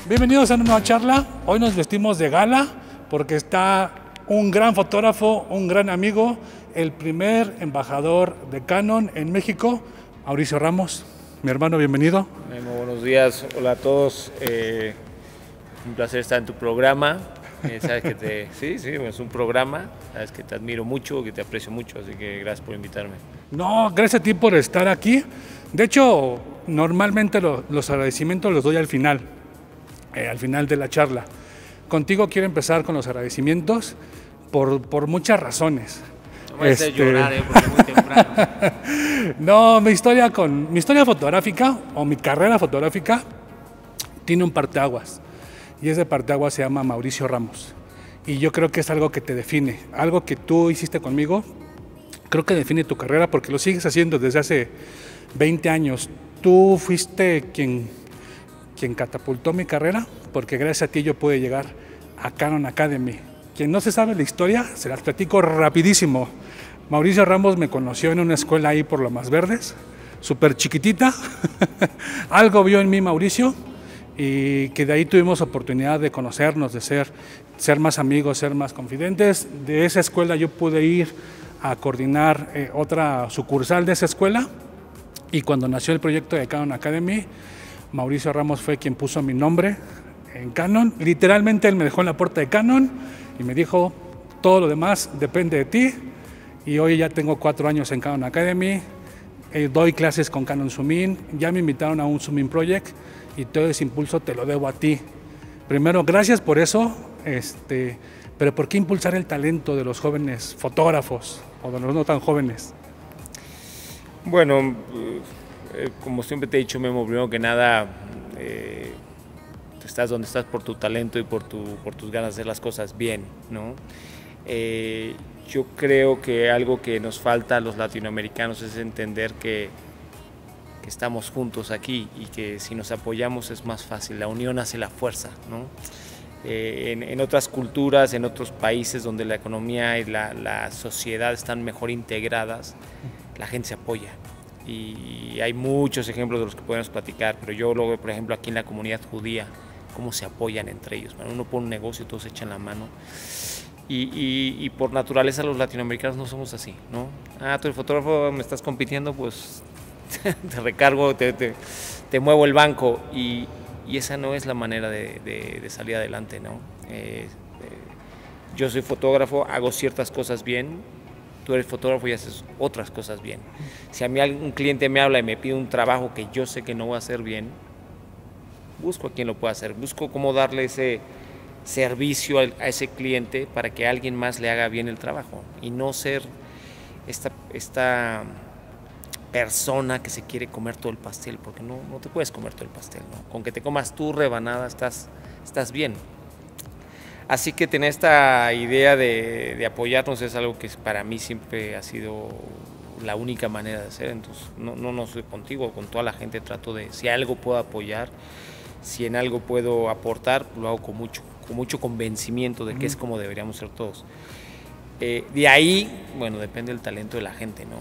Bienvenidos a una nueva charla. Hoy nos vestimos de gala porque está un gran fotógrafo, un gran amigo, el primer embajador de Canon en México, Mauricio Ramos. Mi hermano, bienvenido. Memo, buenos días, hola a todos. Un placer estar en tu programa. Sabes que sí, es un programa. Sabes que te admiro mucho, que te aprecio mucho, así que gracias por invitarme. No, gracias a ti por estar aquí. De hecho, normalmente los agradecimientos los doy al final de la charla. Contigo quiero empezar con los agradecimientos por muchas razones. No me haces llorar, porque es muy temprano. No, mi historia fotográfica o mi carrera fotográfica tiene un parteaguas. Y ese parteaguas se llama Mauricio Ramos. Y yo creo que es algo que te define, algo que tú hiciste conmigo. Creo que define tu carrera porque lo sigues haciendo desde hace 20 años. Tú fuiste quien catapultó mi carrera, porque gracias a ti yo pude llegar a Canon Academy. Quien no se sabe la historia, se las platico rapidísimo. Mauricio Ramos me conoció en una escuela ahí por Lomas Verdes, súper chiquitita. Algo vio en mí Mauricio y que de ahí tuvimos oportunidad de conocernos, de ser más amigos, ser más confidentes. De esa escuela yo pude ir a coordinar otra sucursal de esa escuela, y cuando nació el proyecto de Canon Academy, Mauricio Ramos fue quien puso mi nombre en Canon. Literalmente él me dejó en la puerta de Canon y me dijo, todo lo demás depende de ti. Y hoy ya tengo 4 años en Canon Academy, doy clases con Canon Zoom In, ya me invitaron a un Zoom In Project y todo ese impulso te lo debo a ti. Primero, gracias por eso, pero ¿por qué impulsar el talento de los jóvenes fotógrafos o de los no tan jóvenes? Bueno, como siempre te he dicho, Memo, primero que nada, estás donde estás por tu talento y por tus ganas de hacer las cosas bien, ¿no? Yo creo que algo que nos falta a los latinoamericanos es entender que estamos juntos aquí y que si nos apoyamos es más fácil, la unión hace la fuerza, ¿no? En otras culturas, en otros países donde la economía y la sociedad están mejor integradas, la gente se apoya. Y hay muchos ejemplos de los que podemos platicar, pero yo lo veo, por ejemplo, aquí en la comunidad judía, cómo se apoyan entre ellos. Uno pone un negocio y todos se echan la mano. Y por naturaleza los latinoamericanos no somos así, ¿no? Tú eres fotógrafo, me estás compitiendo, pues te recargo, te muevo el banco. Y esa no es la manera de salir adelante, ¿no? Yo soy fotógrafo, hago ciertas cosas bien. Tú eres fotógrafo y haces otras cosas bien. Si a mí un cliente me habla y me pide un trabajo que yo sé que no voy a hacer bien, busco a quien lo pueda hacer, busco cómo darle ese servicio a ese cliente para que alguien más le haga bien el trabajo y no ser esta persona que se quiere comer todo el pastel, porque no te puedes comer todo el pastel, ¿no? Con que te comas tu rebanada estás bien. Así que tener esta idea de apoyarnos es algo que para mí siempre ha sido la única manera de hacer. Entonces no soy contigo, con toda la gente trato de, si algo puedo apoyar, si en algo puedo aportar, lo hago con mucho convencimiento de que es como deberíamos ser todos. De ahí, bueno, depende del talento de la gente, ¿no?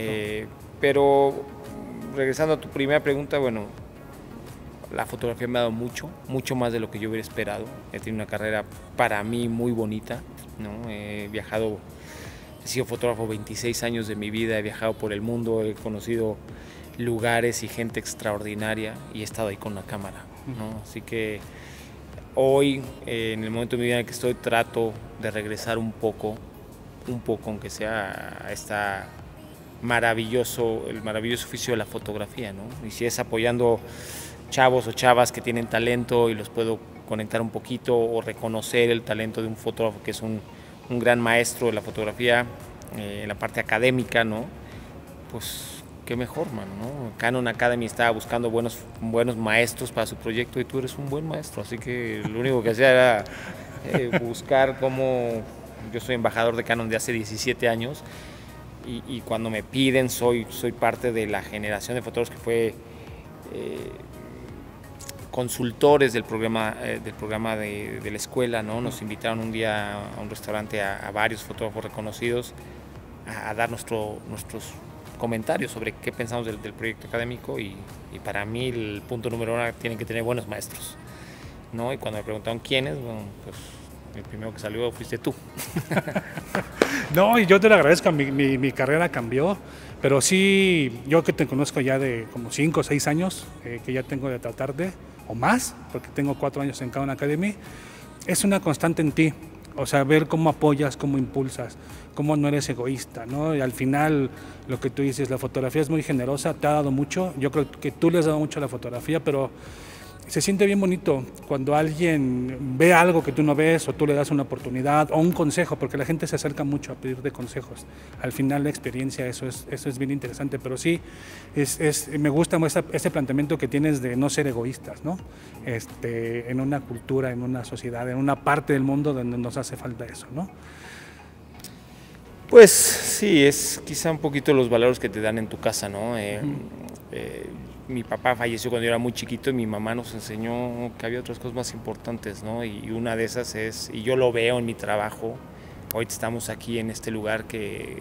Pero regresando a tu primera pregunta, bueno, la fotografía me ha dado mucho más de lo que yo hubiera esperado. He tenido una carrera para mí muy bonita, ¿no? He sido fotógrafo 26 años de mi vida, he viajado por el mundo, he conocido lugares y gente extraordinaria y he estado ahí con la cámara, ¿no? Así que hoy, en el momento de mi vida en el que estoy, trato de regresar un poco, aunque sea a el maravilloso oficio de la fotografía, ¿no? Y si es apoyando chavos o chavas que tienen talento y los puedo conectar un poquito o reconocer el talento de un fotógrafo que es un gran maestro de la fotografía en la parte académica, ¿no? Pues qué mejor, mano, ¿no? Canon Academy estaba buscando buenos maestros para su proyecto y tú eres un buen maestro, así que lo único que hacía era buscar cómo. Yo soy embajador de Canon de hace 17 años y cuando me piden soy parte de la generación de fotógrafos que fue consultores del programa de la escuela, ¿no? Nos invitaron un día a un restaurante a varios fotógrafos reconocidos a dar nuestros comentarios sobre qué pensamos del proyecto académico y para mí el punto número 1 tienen que tener buenos maestros. ¿no? Y cuando me preguntaron quiénes, bueno, pues el primero que salió fuiste tú. No, y yo te lo agradezco, mi carrera cambió, pero sí, yo que te conozco ya de como 5 o 6 años, que ya tengo de tratarte, o más, porque tengo 4 años en Khan Academy, es una constante en ti. O sea, ver cómo apoyas, cómo impulsas, cómo no eres egoísta, ¿no? Y al final, lo que tú dices, la fotografía es muy generosa, te ha dado mucho. Yo creo que tú le has dado mucho a la fotografía, pero se siente bien bonito cuando alguien ve algo que tú no ves o tú le das una oportunidad o un consejo, porque la gente se acerca mucho a pedirte consejos. Al final la experiencia, eso es bien interesante, pero sí, me gusta ese planteamiento que tienes de no ser egoístas, ¿no? En una cultura, en una sociedad, en una parte del mundo donde nos hace falta eso, ¿no? Pues sí, es quizá un poquito los valores que te dan en tu casa, ¿no? Mi papá falleció cuando yo era muy chiquito y mi mamá nos enseñó que había otras cosas más importantes, ¿no? Y una de esas es, y yo lo veo en mi trabajo, hoy estamos aquí en este lugar que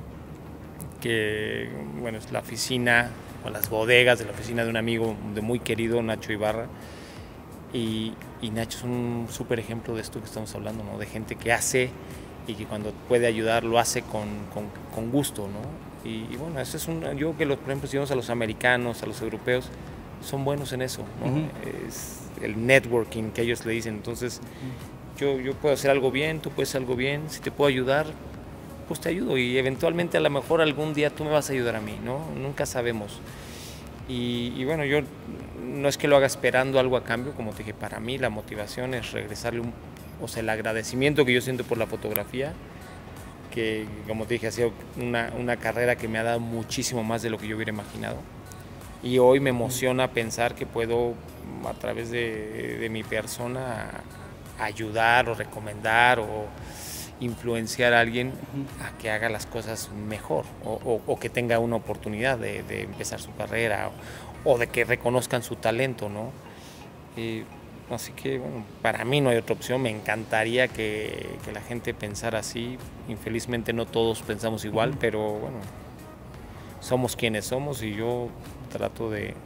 bueno, es la oficina o las bodegas de la oficina de un amigo de muy querido, Nacho Ibarra, y Nacho es un súper ejemplo de esto que estamos hablando, ¿no? De gente que hace y que cuando puede ayudar lo hace con gusto, ¿no? Y bueno, eso es yo creo que por ejemplo, si vemos a los americanos, a los europeos, son buenos en eso, ¿no? Es el networking que ellos le dicen. Entonces, yo puedo hacer algo bien, tú puedes hacer algo bien, si te puedo ayudar, pues te ayudo y eventualmente a lo mejor algún día tú me vas a ayudar a mí, ¿no? Nunca sabemos. Y bueno, yo no es que lo haga esperando algo a cambio, como te dije, para mí la motivación es regresarle o sea, el agradecimiento que yo siento por la fotografía, que como te dije ha sido una carrera que me ha dado muchísimo más de lo que yo hubiera imaginado y hoy me emociona pensar que puedo a través de mi persona ayudar o recomendar o influenciar a alguien a que haga las cosas mejor o que tenga una oportunidad de empezar su carrera o de que reconozcan su talento, ¿no? Así que, bueno, para mí no hay otra opción. Me encantaría que la gente pensara así. Infelizmente no todos pensamos igual, pero bueno, somos quienes somos y yo trato de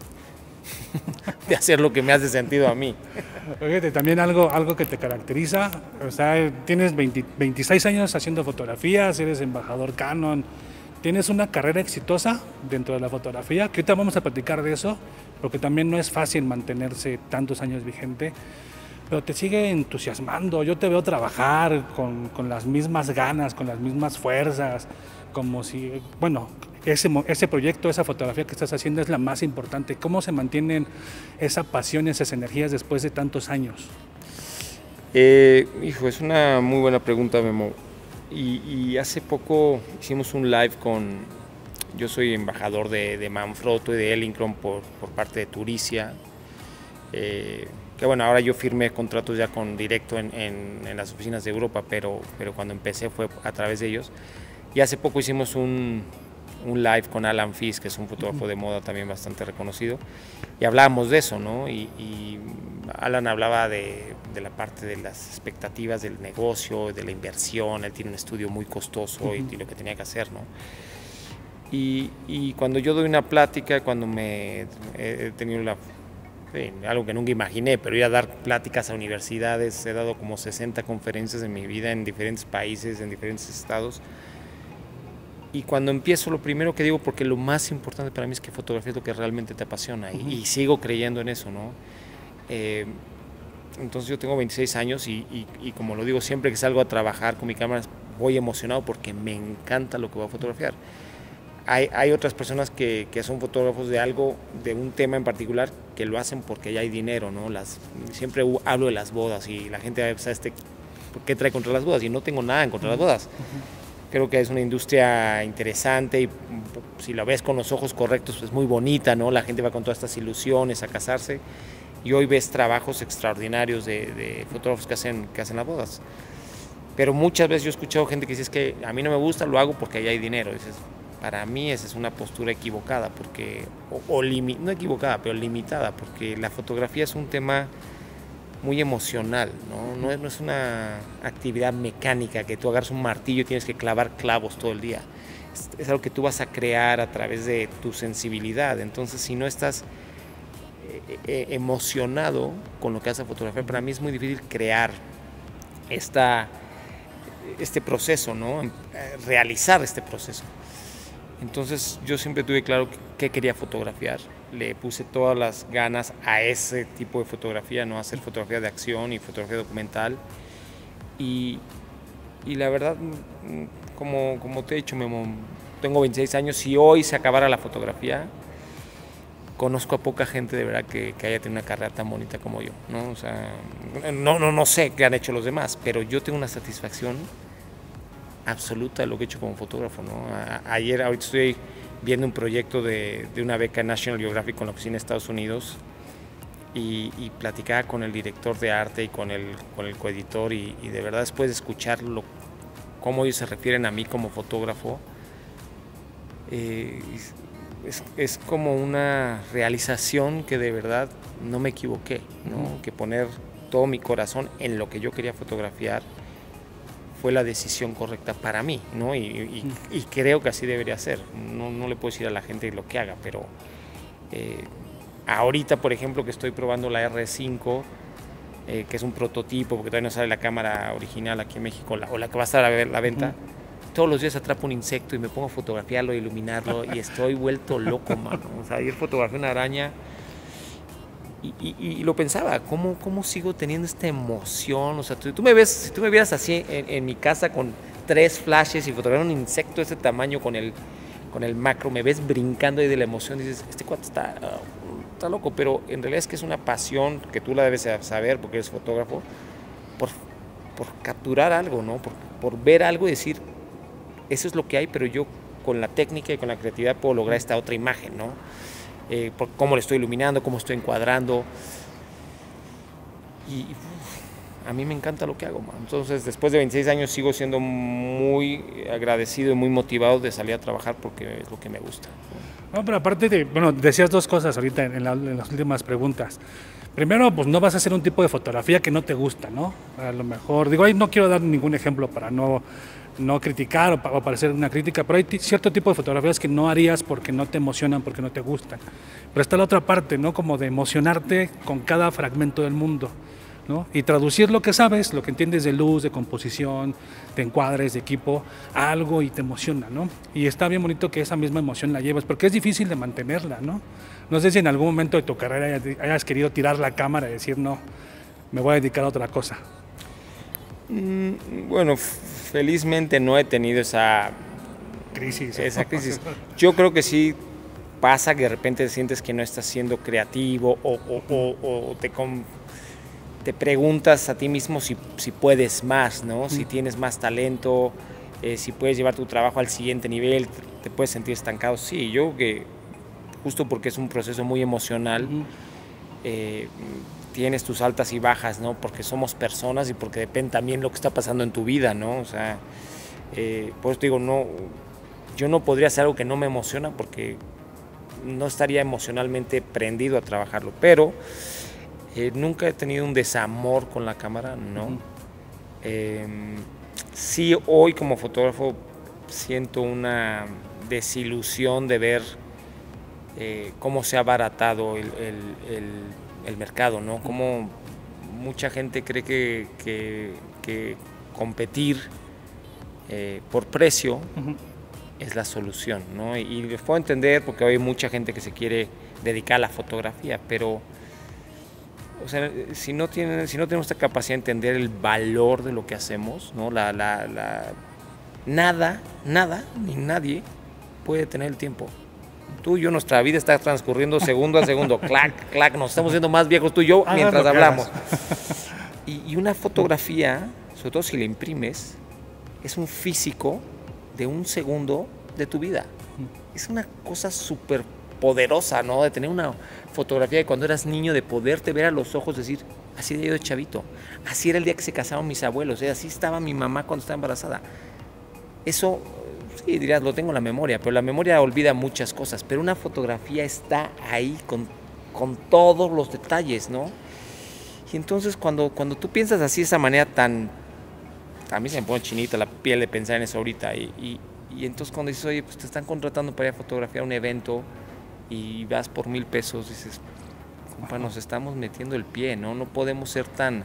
hacer lo que me hace sentido a mí. Fíjate, también algo que te caracteriza, o sea, tienes 26 años haciendo fotografías, eres embajador Canon, tienes una carrera exitosa dentro de la fotografía, que ahorita vamos a platicar de eso, porque también no es fácil mantenerse tantos años vigente, pero te sigue entusiasmando. Yo te veo trabajar con las mismas ganas, con las mismas fuerzas, como si, bueno, ese proyecto, esa fotografía que estás haciendo es la más importante. ¿Cómo se mantienen esa pasión y esas energías después de tantos años? Hijo, es una muy buena pregunta, Memo. Y hace poco hicimos un live yo soy embajador de Manfrotto y de Elinchrom por parte de Turicia, que bueno, ahora yo firmé contratos ya directo en las oficinas de Europa, pero cuando empecé fue a través de ellos. Y hace poco hicimos un live con Alan Fish, que es un fotógrafo de moda también bastante reconocido, y hablábamos de eso, ¿no? Y Alan hablaba de la parte de las expectativas del negocio, de la inversión. Él tiene un estudio muy costoso y lo que tenía que hacer, ¿no? Y cuando yo doy una plática, cuando he tenido algo que nunca imaginé, pero ir a dar pláticas a universidades, he dado como 60 conferencias en mi vida en diferentes países, en diferentes estados. Y cuando empiezo, lo primero que digo, porque lo más importante para mí es que fotografía es lo que realmente te apasiona, y sigo creyendo en eso, ¿no? Entonces yo tengo 26 años y como lo digo, siempre que salgo a trabajar con mi cámara voy emocionado porque me encanta lo que voy a fotografiar. Hay otras personas que son fotógrafos de un tema en particular, que lo hacen porque ya hay dinero, ¿no? Siempre hablo de las bodas y la gente sabe ¿por qué trae contra las bodas? Y no tengo nada en contra de las bodas. Creo que es una industria interesante y si la ves con los ojos correctos es muy bonita, ¿no? La gente va con todas estas ilusiones a casarse y hoy ves trabajos extraordinarios de fotógrafos que hacen las bodas. Pero muchas veces yo he escuchado gente que dice, es que a mí no me gusta, lo hago porque allá hay dinero. Dices, para mí esa es una postura equivocada, porque no equivocada, pero limitada, porque la fotografía es un tema muy emocional, ¿no? No es una actividad mecánica que tú agarras un martillo y tienes que clavar clavos todo el día. Es algo que tú vas a crear a través de tu sensibilidad. Entonces, si no estás emocionado con lo que hace fotografía. Para mí es muy difícil crear este proceso, ¿no? Realizar este proceso. Entonces yo siempre tuve claro qué quería fotografiar. Le puse todas las ganas a ese tipo de fotografía, ¿no? Hacer fotografía de acción y fotografía documental. Y la verdad, como te he dicho, Memo, tengo 26 años. Si hoy se acabara la fotografía, conozco a poca gente de verdad que haya tenido una carrera tan bonita como yo, ¿no? O sea, no sé qué han hecho los demás, pero yo tengo una satisfacción absoluta de lo que he hecho como fotógrafo, ¿no? Ahorita estoy viendo un proyecto de una beca National Geographic con la oficina de Estados Unidos y platicaba con el director de arte y con el coeditor y de verdad después de escucharlo, cómo ellos se refieren a mí como fotógrafo, es como una realización que de verdad no me equivoqué, ¿no? Que poner todo mi corazón en lo que yo quería fotografiar fue la decisión correcta para mí, ¿no? Y creo que así debería ser. No le puedo decir a la gente lo que haga, pero ahorita, por ejemplo, que estoy probando la R5, que es un prototipo, porque todavía no sale la cámara original aquí en México, o la que va a estar a la venta, todos los días atrapo un insecto y me pongo a fotografiarlo, iluminarlo, y estoy vuelto loco, mano. O sea, ayer fotografié una araña y lo pensaba, ¿cómo sigo teniendo esta emoción? O sea, si tú me vieras así en mi casa con 3 flashes y fotografiando un insecto de ese tamaño con el macro, me ves brincando ahí de la emoción, dices, este cuate está loco, pero en realidad es que es una pasión que tú la debes saber porque eres fotógrafo, por capturar algo, ¿no? Por ver algo y decir, eso es lo que hay, pero yo con la técnica y con la creatividad puedo lograr esta otra imagen, ¿no? Por cómo le estoy iluminando, cómo estoy encuadrando. Y a mí me encanta lo que hago, man. Entonces, después de 26 años sigo siendo muy agradecido y muy motivado de salir a trabajar porque es lo que me gusta. No, pero aparte decías 2 cosas ahorita en las últimas preguntas. Primero, pues no vas a hacer un tipo de fotografía que no te gusta, ¿no? A lo mejor, digo, ahí no quiero dar ningún ejemplo para no criticar o parecer una crítica, pero hay cierto tipo de fotografías que no harías porque no te emocionan, porque no te gustan. Pero está la otra parte, ¿no? Como de emocionarte con cada fragmento del mundo, ¿no? Y traducir lo que sabes, lo que entiendes de luz, de composición, de encuadres, de equipo, a algo y te emociona, ¿no? Y está bien bonito que esa misma emoción la lleves, porque es difícil de mantenerla, ¿no? No sé si en algún momento de tu carrera hayas querido tirar la cámara y decir, no, me voy a dedicar a otra cosa. Bueno, felizmente no he tenido esa crisis. Yo creo que sí pasa que de repente sientes que no estás siendo creativo o te preguntas a ti mismo si puedes más, ¿no? Si tienes más talento, si puedes llevar tu trabajo al siguiente nivel, te puedes sentir estancado. Sí, yo creo que justo porque es un proceso muy emocional, tienes tus altas y bajas, ¿no? Porque somos personas y porque depende también lo que está pasando en tu vida, ¿no? O sea, por eso te digo, no, yo no podría hacer algo que no me emociona porque no estaría emocionalmente prendido a trabajarlo, pero nunca he tenido un desamor con la cámara, ¿no? Sí, hoy como fotógrafo siento una desilusión de ver cómo se ha abaratado el mercado, ¿no? Como mucha gente cree que competir por precio es la solución, ¿no? Y les puedo entender porque hoy hay mucha gente que se quiere dedicar a la fotografía, pero o sea, si no tenemos esta capacidad de entender el valor de lo que hacemos, ¿no? Nada, ni nadie puede tener el tiempo. Tú y yo, nuestra vida está transcurriendo segundo a segundo, clac, clac, nos estamos haciendo más viejos tú y yo mientras hablamos. Y una fotografía, sobre todo si la imprimes, es un físico de un segundo de tu vida. Es una cosa súper poderosa, ¿no? De tener una fotografía de cuando eras niño, de poderte ver a los ojos, decir, así era yo de chavito, así era el día que se casaron mis abuelos, así estaba mi mamá cuando estaba embarazada. Eso, sí, dirías, lo tengo en la memoria, pero la memoria olvida muchas cosas, pero una fotografía está ahí con todos los detalles, ¿no? Y entonces cuando tú piensas así de esa manera a mí se me pone chinita la piel de pensar en eso ahorita, y entonces cuando dices, oye, pues te están contratando para ir a fotografiar un evento, y vas por $1,000, dices, compa, nos estamos metiendo el pie, ¿no? No podemos ser tan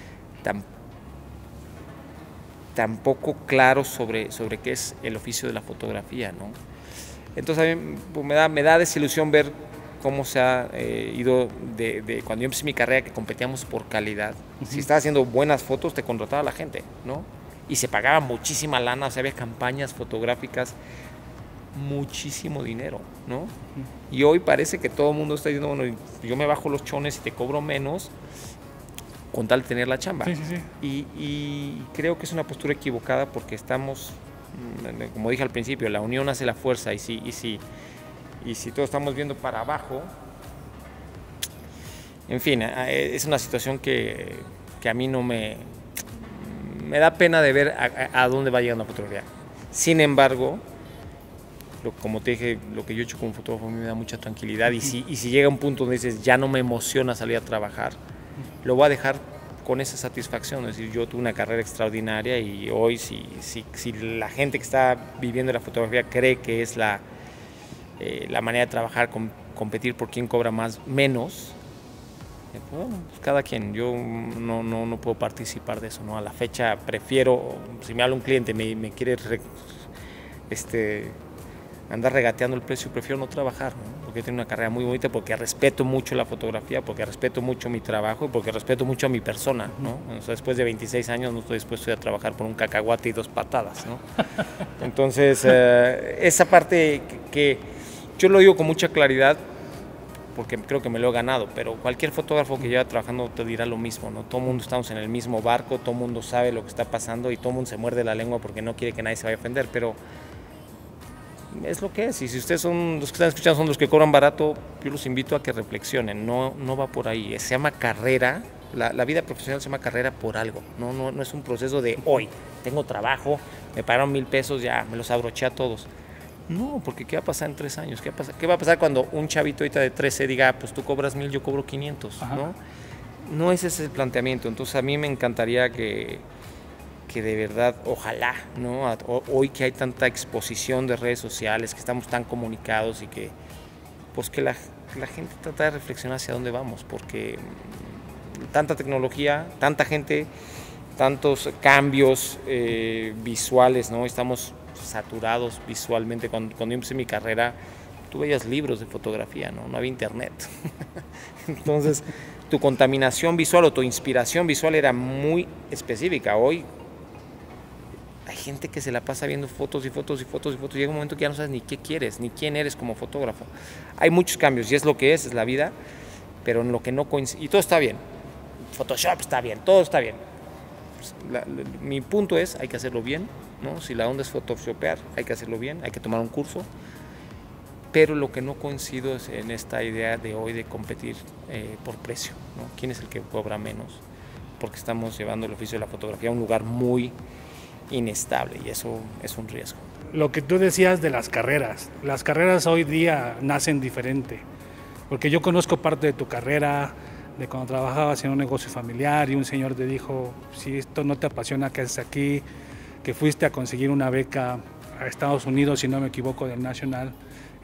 poco claros sobre qué es el oficio de la fotografía, ¿no? Entonces a mí pues, me da desilusión ver cómo se ha ido de cuando yo empecé mi carrera, que competíamos por calidad. Si estabas haciendo buenas fotos, te contrataba la gente, ¿no? Y se pagaba muchísima lana, o sea, había campañas fotográficas, muchísimo dinero, ¿no? Y hoy parece que todo el mundo está diciendo, bueno, yo me bajo los chones y te cobro menos con tal de tener la chamba. Sí, sí, sí. Y creo que es una postura equivocada porque estamos, como dije al principio, la unión hace la fuerza, y si todos estamos viendo para abajo, en fin, es una situación que a mí no me da pena de ver a dónde va llegando la fotografía. Sin embargo, como te dije, lo que yo he hecho como fotógrafo a mí me da mucha tranquilidad, y si llega un punto donde dices, ya no me emociona salir a trabajar, lo voy a dejar con esa satisfacción. Es decir, yo tuve una carrera extraordinaria, y hoy si la gente que está viviendo la fotografía cree que es la manera de trabajar, competir por quién cobra menos, bueno, pues cada quien. Yo no puedo participar de eso, ¿no? A la fecha prefiero, si me habla un cliente me quiere andar regateando el precio, prefiero no trabajar, ¿no? Porque tengo una carrera muy bonita, porque respeto mucho la fotografía, porque respeto mucho mi trabajo y porque respeto mucho a mi persona, ¿no? O sea, después de 26 años no estoy dispuesto a trabajar por un cacahuate y 2 patadas, ¿no? Entonces, esa parte que yo lo digo con mucha claridad, porque creo que me lo he ganado, pero cualquier fotógrafo que lleva trabajando te dirá lo mismo, ¿no? Todo el mundo estamos en el mismo barco, todo el mundo sabe lo que está pasando y todo el mundo se muerde la lengua porque no quiere que nadie se vaya a ofender, pero es lo que es. Y si ustedes son los que están escuchando, son los que cobran barato, yo los invito a que reflexionen. No va por ahí. Se llama carrera. La vida profesional se llama carrera por algo. No es un proceso de hoy tengo trabajo, me pagaron 1,000 pesos, ya me los abroché a todos. No, porque ¿qué va a pasar en 3 años? ¿Qué va a pasar cuando un chavito ahorita de 13 diga, pues tú cobras 1,000, yo cobro 500? No es ese el planteamiento. Entonces a mí me encantaría que de verdad, ojalá, ¿no? Hoy que hay tanta exposición de redes sociales, que estamos tan comunicados, y que pues que la gente trata de reflexionar hacia dónde vamos, porque tanta tecnología, tanta gente, tantos cambios visuales, ¿no? Estamos saturados visualmente. Cuando yo empecé mi carrera, tú veías libros de fotografía, ¿no? No había internet. Entonces, tu contaminación visual o tu inspiración visual era muy específica. Hoy hay gente que se la pasa viendo fotos y fotos y fotos y fotos. Llega un momento que ya no sabes ni qué quieres, ni quién eres como fotógrafo. Hay muchos cambios y es lo que es la vida, pero en lo que no coincide. Y todo está bien. Photoshop está bien, todo está bien. Mi punto es, hay que hacerlo bien, ¿no? Si la onda es photoshopear, hay que hacerlo bien, hay que tomar un curso. Pero lo que no coincido es en esta idea de hoy de competir por precio, ¿no? ¿Quién es el que cobra menos? Porque estamos llevando el oficio de la fotografía a un lugar muy inestable, y eso es un riesgo. Lo que tú decías de las carreras hoy día nacen diferente, porque yo conozco parte de tu carrera, de cuando trabajabas en un negocio familiar y un señor te dijo, si esto no te apasiona, ¿qué haces aquí? Que fuiste a conseguir una beca a Estados Unidos, si no me equivoco, del National,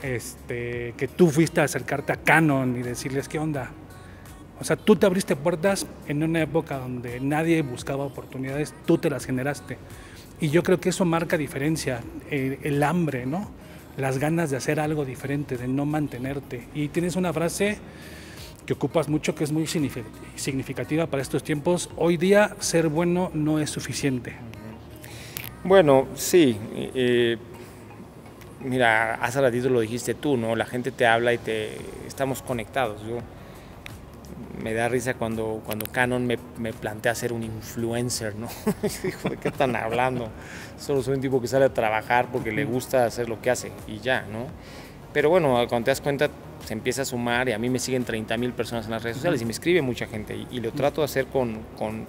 que tú fuiste a acercarte a Canon y decirles, ¿qué onda? O sea, tú te abriste puertas en una época donde nadie buscaba oportunidades, tú te las generaste. Y yo creo que eso marca diferencia, el hambre, ¿no? Las ganas de hacer algo diferente, de no mantenerte. Y tienes una frase que ocupas mucho, que es muy significativa para estos tiempos. Hoy día, ser bueno no es suficiente. Bueno, sí. Mira, hace ratito lo dijiste tú, ¿no? La gente te habla y estamos conectados. Me da risa cuando Canon me plantea ser un influencer, ¿no? Hijo, ¿de qué están hablando? Solo soy un tipo que sale a trabajar porque le gusta hacer lo que hace y ya, ¿no? Pero bueno, cuando te das cuenta, se empieza a sumar, y a mí me siguen 30,000 personas en las redes sociales y me escribe mucha gente, y lo trato de hacer con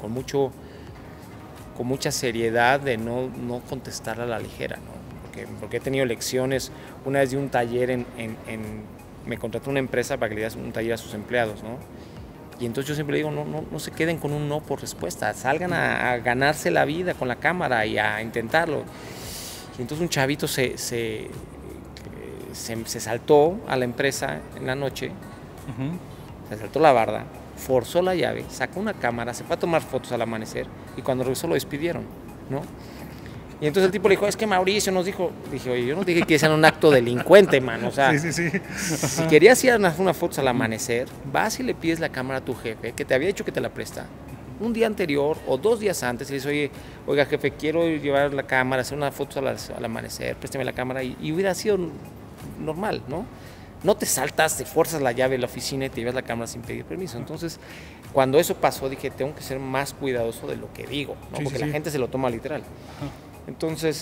mucha seriedad, de no contestar a la ligera, ¿no? Porque he tenido lecciones. Una vez de un taller me contrató una empresa para que le diera un taller a sus empleados, ¿no? Y entonces yo siempre le digo, no se queden con un no por respuesta, salgan a ganarse la vida con la cámara y a intentarlo. Y entonces un chavito se saltó a la empresa en la noche, se saltó la barda, forzó la llave, sacó una cámara, se fue a tomar fotos al amanecer y cuando regresó lo despidieron, ¿no? Y entonces el tipo le dijo, es que Mauricio nos dijo, dije, oye, yo no dije que hiciera un acto delincuente, man, o sea, si querías ir a unas fotos al amanecer, vas y le pides la cámara a tu jefe, que te había dicho que te la presta, un día anterior o 2 días antes, y le dices, oiga jefe, quiero llevar la cámara, hacer unas fotos al amanecer, préstame la cámara, y hubiera sido normal, ¿no? No te saltas, te fuerzas la llave de la oficina y te llevas la cámara sin pedir permiso. Entonces, cuando eso pasó, dije, tengo que ser más cuidadoso de lo que digo, ¿no? Porque la gente se lo toma literal. Entonces,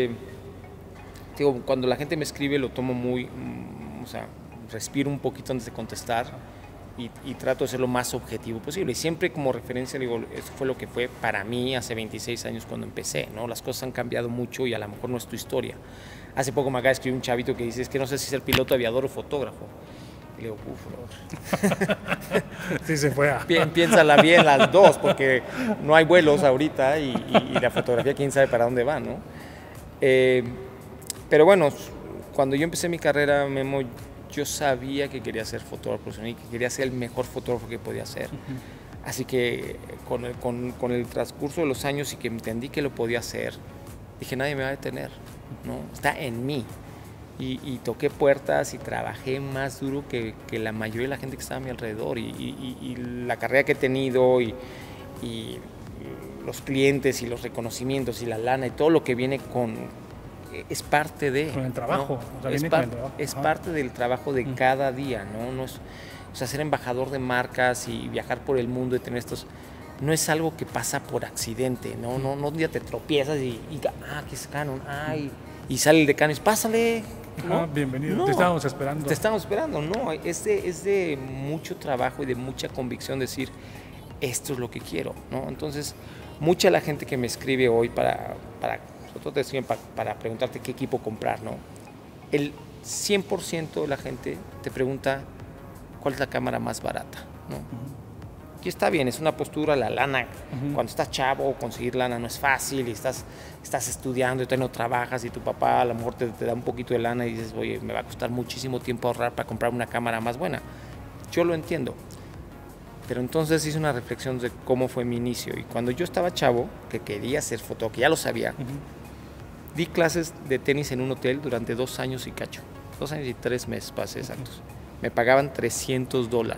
digo, cuando la gente me escribe lo tomo muy, o sea, respiro un poquito antes de contestar y trato de ser lo más objetivo posible. Y siempre como referencia digo, eso fue lo que fue para mí hace 26 años cuando empecé, ¿no? Las cosas han cambiado mucho y a lo mejor no es tu historia. Hace poco me acaba de escribir un chavito que dice, es que no sé si ser piloto aviador o fotógrafo. Y le digo, sí se fue. Piénsala bien las dos, porque no hay vuelos ahorita y la fotografía quién sabe para dónde va, ¿no? Pero bueno, cuando yo empecé mi carrera, Memo, yo sabía que quería ser fotógrafo profesional y que quería ser el mejor fotógrafo que podía ser. Así que con el transcurso de los años y que entendí que lo podía hacer, dije, nadie me va a detener, ¿no? Está en mí. Y toqué puertas y trabajé más duro que la mayoría de la gente que estaba a mi alrededor. Y la carrera que he tenido y los clientes y los reconocimientos y la lana y todo lo que viene es parte de... Con el trabajo. ¿no? O sea, es parte del trabajo de cada día, ¿no? No es, o sea, ser embajador de marcas y viajar por el mundo y tener estos... No es algo que pasa por accidente, ¿no? No un día te tropiezas y ¿qué es Canon? Y sale el de Canon y pásale... ¿no? Bienvenido, no, te estábamos esperando. Te estábamos esperando, no, es de mucho trabajo y de mucha convicción decir, esto es lo que quiero, ¿no? Entonces, mucha la gente que me escribe hoy para nosotros te escriben para preguntarte qué equipo comprar, ¿no? El 100% de la gente te pregunta cuál es la cámara más barata, ¿no? Y está bien, es una postura, la lana, cuando estás chavo, conseguir lana no es fácil y estás estudiando y tú no trabajas y tu papá a lo mejor te da un poquito de lana y dices, oye, me va a costar muchísimo tiempo ahorrar para comprar una cámara más buena. Yo lo entiendo, pero entonces hice una reflexión de cómo fue mi inicio y cuando yo estaba chavo, que quería ser fotógrafo, que ya lo sabía, di clases de tenis en un hotel durante 2 años y cacho, 2 años y 3 meses para ser exactos. Me pagaban $300.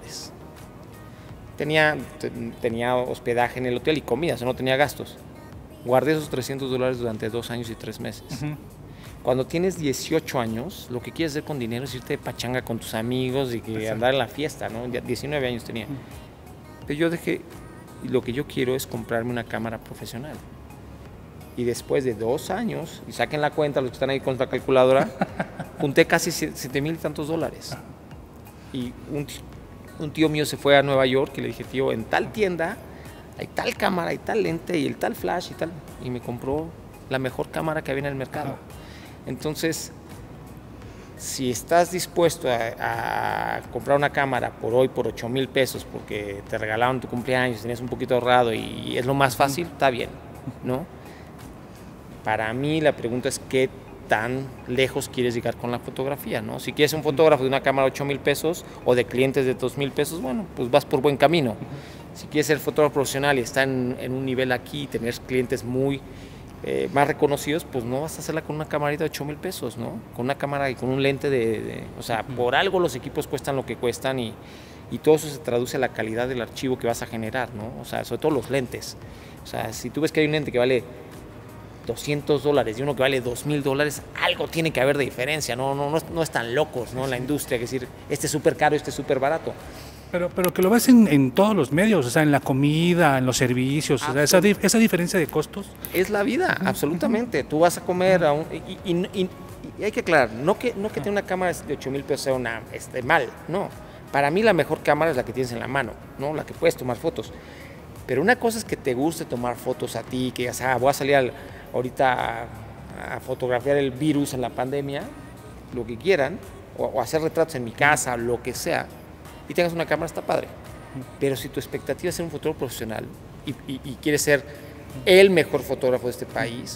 Tenía hospedaje en el hotel y comida, o sea, no tenía gastos. Guardé esos $300 durante 2 años y 3 meses. Cuando tienes 18 años, lo que quieres hacer con dinero es irte de pachanga con tus amigos y andar en la fiesta, ¿no? 19 años tenía. Pero yo dije, lo que yo quiero es comprarme una cámara profesional. Y después de 2 años, y saquen la cuenta los que están ahí con la calculadora, junté casi 7,000 y tantos dólares. Y un tío mío se fue a Nueva York y le dije, tío, en tal tienda hay tal cámara, hay tal lente y el tal flash y tal. Y me compró la mejor cámara que había en el mercado. Entonces, si estás dispuesto a comprar una cámara por 8,000 pesos porque te regalaron tu cumpleaños, tenías un poquito ahorrado y es lo más fácil, está bien, ¿no? Para mí la pregunta es qué tan lejos quieres llegar con la fotografía, ¿no? Si quieres un fotógrafo de una cámara de 8,000 pesos o de clientes de 2,000 pesos, bueno, pues vas por buen camino. Si quieres ser fotógrafo profesional y estar en un nivel aquí, tener clientes muy más reconocidos, pues no vas a hacerla con una camarita de 8,000 pesos, ¿no? Con una cámara y con un lente o sea, por algo los equipos cuestan lo que cuestan y todo eso se traduce a la calidad del archivo que vas a generar, ¿no? O sea, sobre todo los lentes. O sea, si tú ves que hay un lente que vale $200 y uno que vale $2,000, algo tiene que haber de diferencia, no están locos, ¿no? En la industria, que decir, este es súper caro, este es súper barato. Pero que lo ves en todos los medios, o sea, en la comida, en los servicios, o sea, esa diferencia de costos. Es la vida, absolutamente. Tú vas a comer y hay que aclarar, no que tener una cámara de 8,000 pesos sea mal, no. Para mí la mejor cámara es la que tienes en la mano, ¿no? La que puedes tomar fotos. Pero una cosa es que te guste tomar fotos a ti, que digas, voy a salir ahorita a fotografiar el virus en la pandemia, lo que quieran, o hacer retratos en mi casa, lo que sea, y tengas una cámara, está padre. Pero si tu expectativa es ser un fotógrafo profesional y quieres ser el mejor fotógrafo de este país,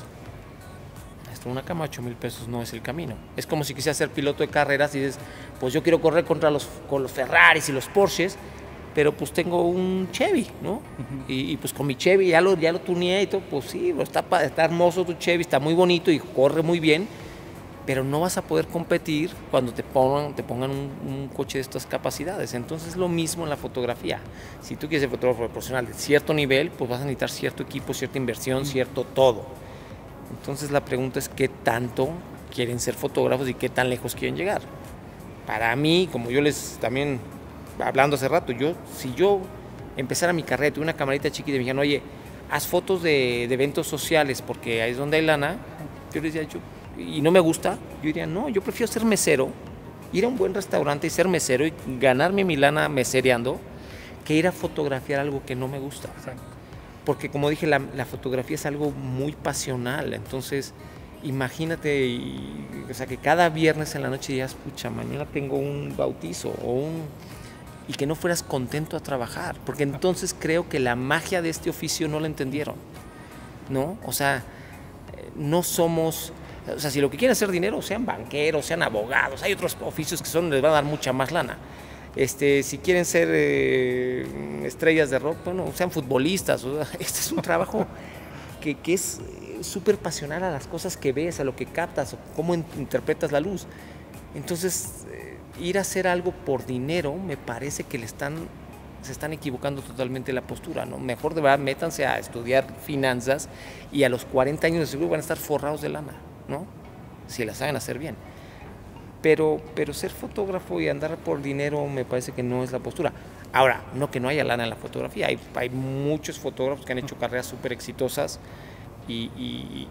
una cámara de 8,000 pesos no es el camino. Es como si quisieras ser piloto de carreras y dices, pues yo quiero correr con los Ferraris y los Porsches, pero pues tengo un Chevy, ¿no? Y pues con mi Chevy ya lo tuneé y todo, pues sí, está hermoso tu Chevy, está muy bonito y corre muy bien, pero no vas a poder competir cuando te pongan un coche de estas capacidades. Entonces es lo mismo en la fotografía. Si tú quieres ser fotógrafo profesional de cierto nivel, pues vas a necesitar cierto equipo, cierta inversión, cierto todo. Entonces la pregunta es qué tanto quieren ser fotógrafos y qué tan lejos quieren llegar. Para mí, como yo les también, hablando hace rato, si yo empezara mi carrera, tuve una camarita chiquita y me dijeron, oye, haz fotos de eventos sociales porque ahí es donde hay lana, yo les decía, y no me gusta, yo diría, no, yo prefiero ser mesero, ir a un buen restaurante y ser mesero y ganarme mi lana mesereando, que ir a fotografiar algo que no me gusta. Porque como dije, la fotografía es algo muy pasional, entonces imagínate, o sea, que cada viernes en la noche digas, pucha, mañana tengo un bautizo y que no fueras contento a trabajar, porque entonces creo que la magia de este oficio no la entendieron, ¿no? O sea, no somos, o sea, si lo que quieren hacer dinero, sean banqueros, sean abogados, hay otros oficios que les van a dar mucha más lana. Si quieren ser estrellas de rock, bueno, sean futbolistas, o sea, este es un trabajo que es súper pasional a las cosas que ves, a lo que captas, o cómo interpretas la luz. Entonces, ir a hacer algo por dinero, me parece que se están equivocando totalmente la postura, ¿no? Mejor de verdad, métanse a estudiar finanzas y a los 40 años de seguro van a estar forrados de lana, ¿no? Si la saben hacer bien. Pero ser fotógrafo y andar por dinero me parece que no es la postura. Ahora, no que no haya lana en la fotografía, hay muchos fotógrafos que han hecho carreras súper exitosas y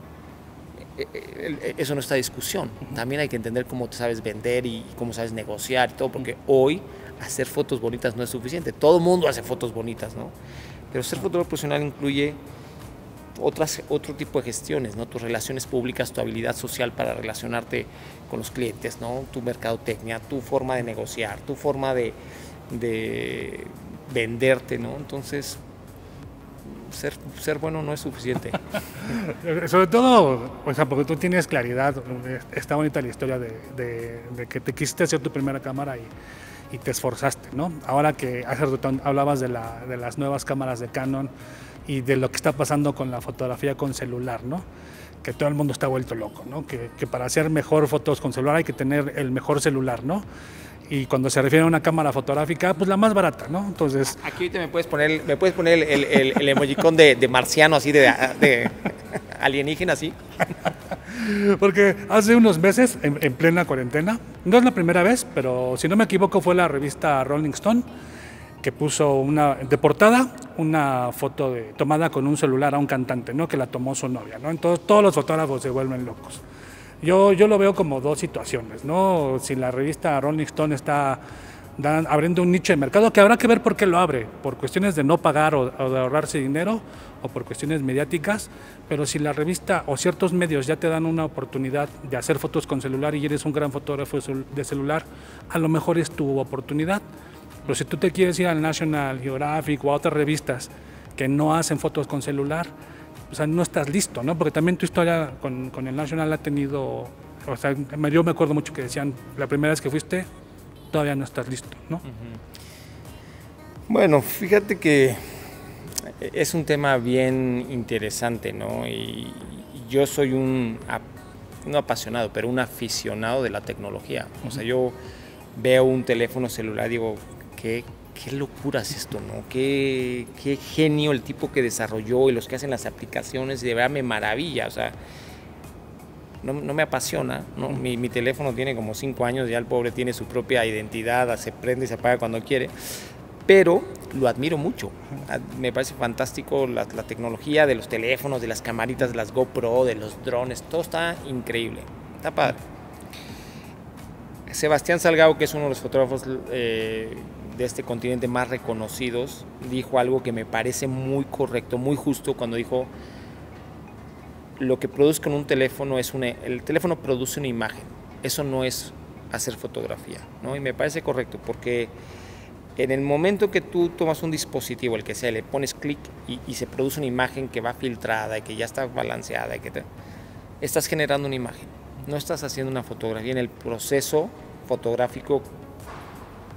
eso no está en discusión. También hay que entender cómo te sabes vender y cómo sabes negociar y todo, porque hoy hacer fotos bonitas no es suficiente. Todo el mundo hace fotos bonitas, ¿no? Pero ser fotógrafo profesional incluye otro tipo de gestiones, ¿no? Tus relaciones públicas, tu habilidad social para relacionarte con los clientes, ¿no? Tu mercadotecnia, tu forma de negociar, tu forma de venderte, ¿no? Entonces, ser bueno no es suficiente. Sobre todo, o sea, porque tú tienes claridad, está bonita la historia de que te quisiste hacer tu primera cámara y te esforzaste, ¿no? Ahora que hace rato hablabas de las nuevas cámaras de Canon y de lo que está pasando con la fotografía con celular, ¿no? Que todo el mundo está vuelto loco, ¿no? Que para hacer mejor fotos con celular hay que tener el mejor celular, ¿no? Y cuando se refiere a una cámara fotográfica, pues la más barata, ¿no? Entonces... Aquí ahorita me puedes poner el emojicón de marciano, así de alienígena, así. Porque hace unos meses, en plena cuarentena, no es la primera vez, pero si no me equivoco fue la revista Rolling Stone, que puso de portada una foto tomada con un celular a un cantante, ¿no? Que la tomó su novia, ¿no? Entonces todos los fotógrafos se vuelven locos. Yo lo veo como dos situaciones, ¿no? Si la revista Rolling Stone está abriendo un nicho de mercado, que habrá que ver por qué lo abre, por cuestiones de no pagar o de ahorrarse dinero o por cuestiones mediáticas, pero si la revista o ciertos medios ya te dan una oportunidad de hacer fotos con celular y eres un gran fotógrafo de celular, a lo mejor es tu oportunidad. Pero si tú te quieres ir al National Geographic o a otras revistas que no hacen fotos con celular, o sea, no estás listo, ¿no? Porque también tu historia con el National ha tenido, o sea, yo me acuerdo mucho que decían, la primera vez que fuiste, todavía no estás listo, ¿no? Bueno, fíjate que es un tema bien interesante, ¿no? Y yo soy no apasionado, pero un aficionado de la tecnología. O sea, yo veo un teléfono celular y digo, qué locura es esto, ¿no? Qué genio el tipo que desarrolló y los que hacen las aplicaciones, y de verdad me maravilla, o sea, no me apasiona, ¿no? Mi teléfono tiene como 5 años, ya el pobre tiene su propia identidad, se prende y se apaga cuando quiere, pero lo admiro mucho. Me parece fantástico la tecnología de los teléfonos, de las camaritas, de las GoPro, de los drones, todo está increíble, está padre. Sebastián Salgado, que es uno de los fotógrafos de este continente más reconocidos, dijo algo que me parece muy correcto, muy justo, cuando dijo: lo que produce con un teléfono el teléfono produce una imagen, eso no es hacer fotografía, ¿no? Y me parece correcto, porque en el momento que tú tomas un dispositivo, el que sea, le pones clic y se produce una imagen que va filtrada y que ya está balanceada, estás generando una imagen, no estás haciendo una fotografía. En el proceso fotográfico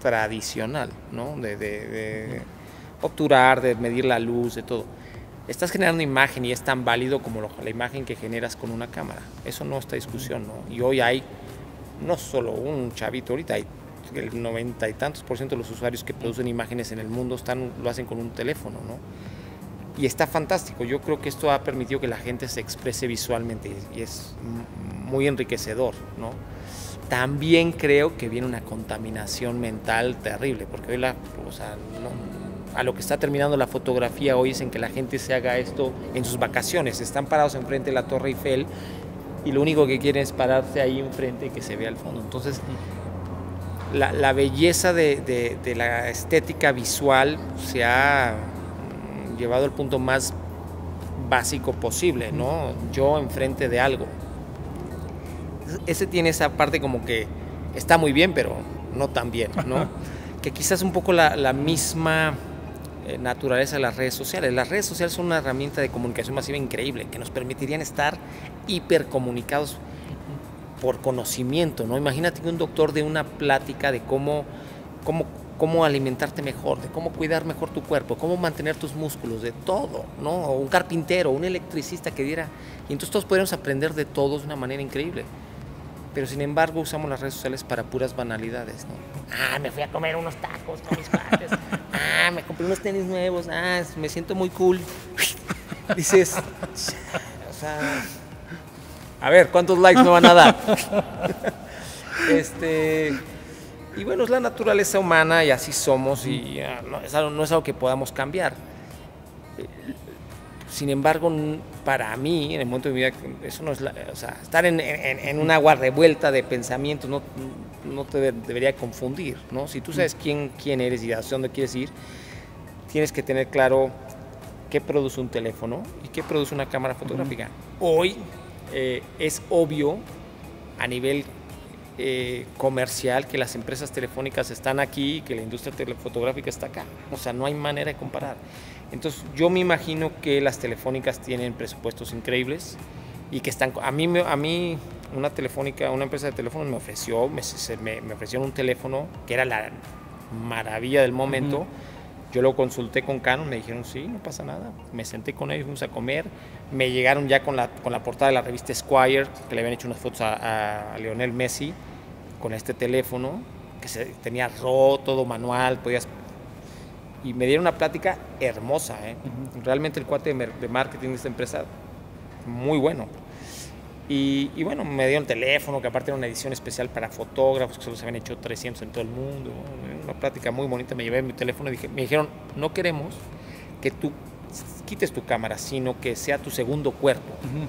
tradicional, ¿no? De obturar, de medir la luz, de todo. Estás generando imagen y es tan válido como la imagen que generas con una cámara. Eso no está discusión, ¿no? Y hoy hay no solo un chavito, ahorita hay el 90 y tantos % de los usuarios que producen imágenes en el mundo lo hacen con un teléfono, ¿no? Y está fantástico. Yo creo que esto ha permitido que la gente se exprese visualmente y es muy enriquecedor, ¿no? También creo que viene una contaminación mental terrible, porque hoy a lo que está terminando la fotografía hoy es en que la gente se haga esto en sus vacaciones. Están parados enfrente de la Torre Eiffel y lo único que quieren es pararse ahí enfrente y que se vea el fondo. Entonces, la belleza de la estética visual se ha llevado al punto más básico posible, ¿no? Yo enfrente de algo. Ese tiene esa parte como que está muy bien, pero no tan bien, ¿no? Que quizás un poco la misma naturaleza de las redes sociales. Las redes sociales son una herramienta de comunicación masiva increíble, que nos permitirían estar hipercomunicados por conocimiento, ¿no? Imagínate que un doctor dé una plática de cómo alimentarte mejor, de cómo cuidar mejor tu cuerpo, cómo mantener tus músculos, de todo, ¿no? O un carpintero, un electricista que diera, y entonces todos podríamos aprender de todos de una manera increíble. Pero sin embargo usamos las redes sociales para puras banalidades, ¿no? Me fui a comer unos tacos con mis padres. Me compré unos tenis nuevos. Me siento muy cool. Dices, o sea, a ver, ¿cuántos likes me van a dar? Y bueno, es la naturaleza humana y así somos y no es algo que podamos cambiar. Sin embargo, para mí, en el momento de mi vida, eso no es estar en un agua revuelta de pensamientos no te debería confundir, ¿no? Si tú sabes quién eres y hacia dónde quieres ir, tienes que tener claro qué produce un teléfono y qué produce una cámara fotográfica. Hoy es obvio a nivel comercial que las empresas telefónicas están aquí y que la industria telefotográfica está acá. O sea, no hay manera de comparar. Entonces, yo me imagino que las telefónicas tienen presupuestos increíbles y que están... A mí una empresa de teléfonos me ofrecieron un teléfono que era la maravilla del momento. Yo lo consulté con Canon, me dijeron, sí, no pasa nada. Me senté con ellos, fuimos a comer. Me llegaron ya con la portada de la revista Esquire, que le habían hecho unas fotos a Lionel Messi con este teléfono, que tenía RAW, todo manual, y me dieron una plática hermosa, ¿eh? Realmente el cuate de marketing de esta empresa, muy bueno. Y bueno, me dieron teléfono, que aparte era una edición especial para fotógrafos, que solo se habían hecho 300 en todo el mundo. Una plática muy bonita, me llevé mi teléfono y me dijeron, no queremos que tú quites tu cámara, sino que sea tu segundo cuerpo.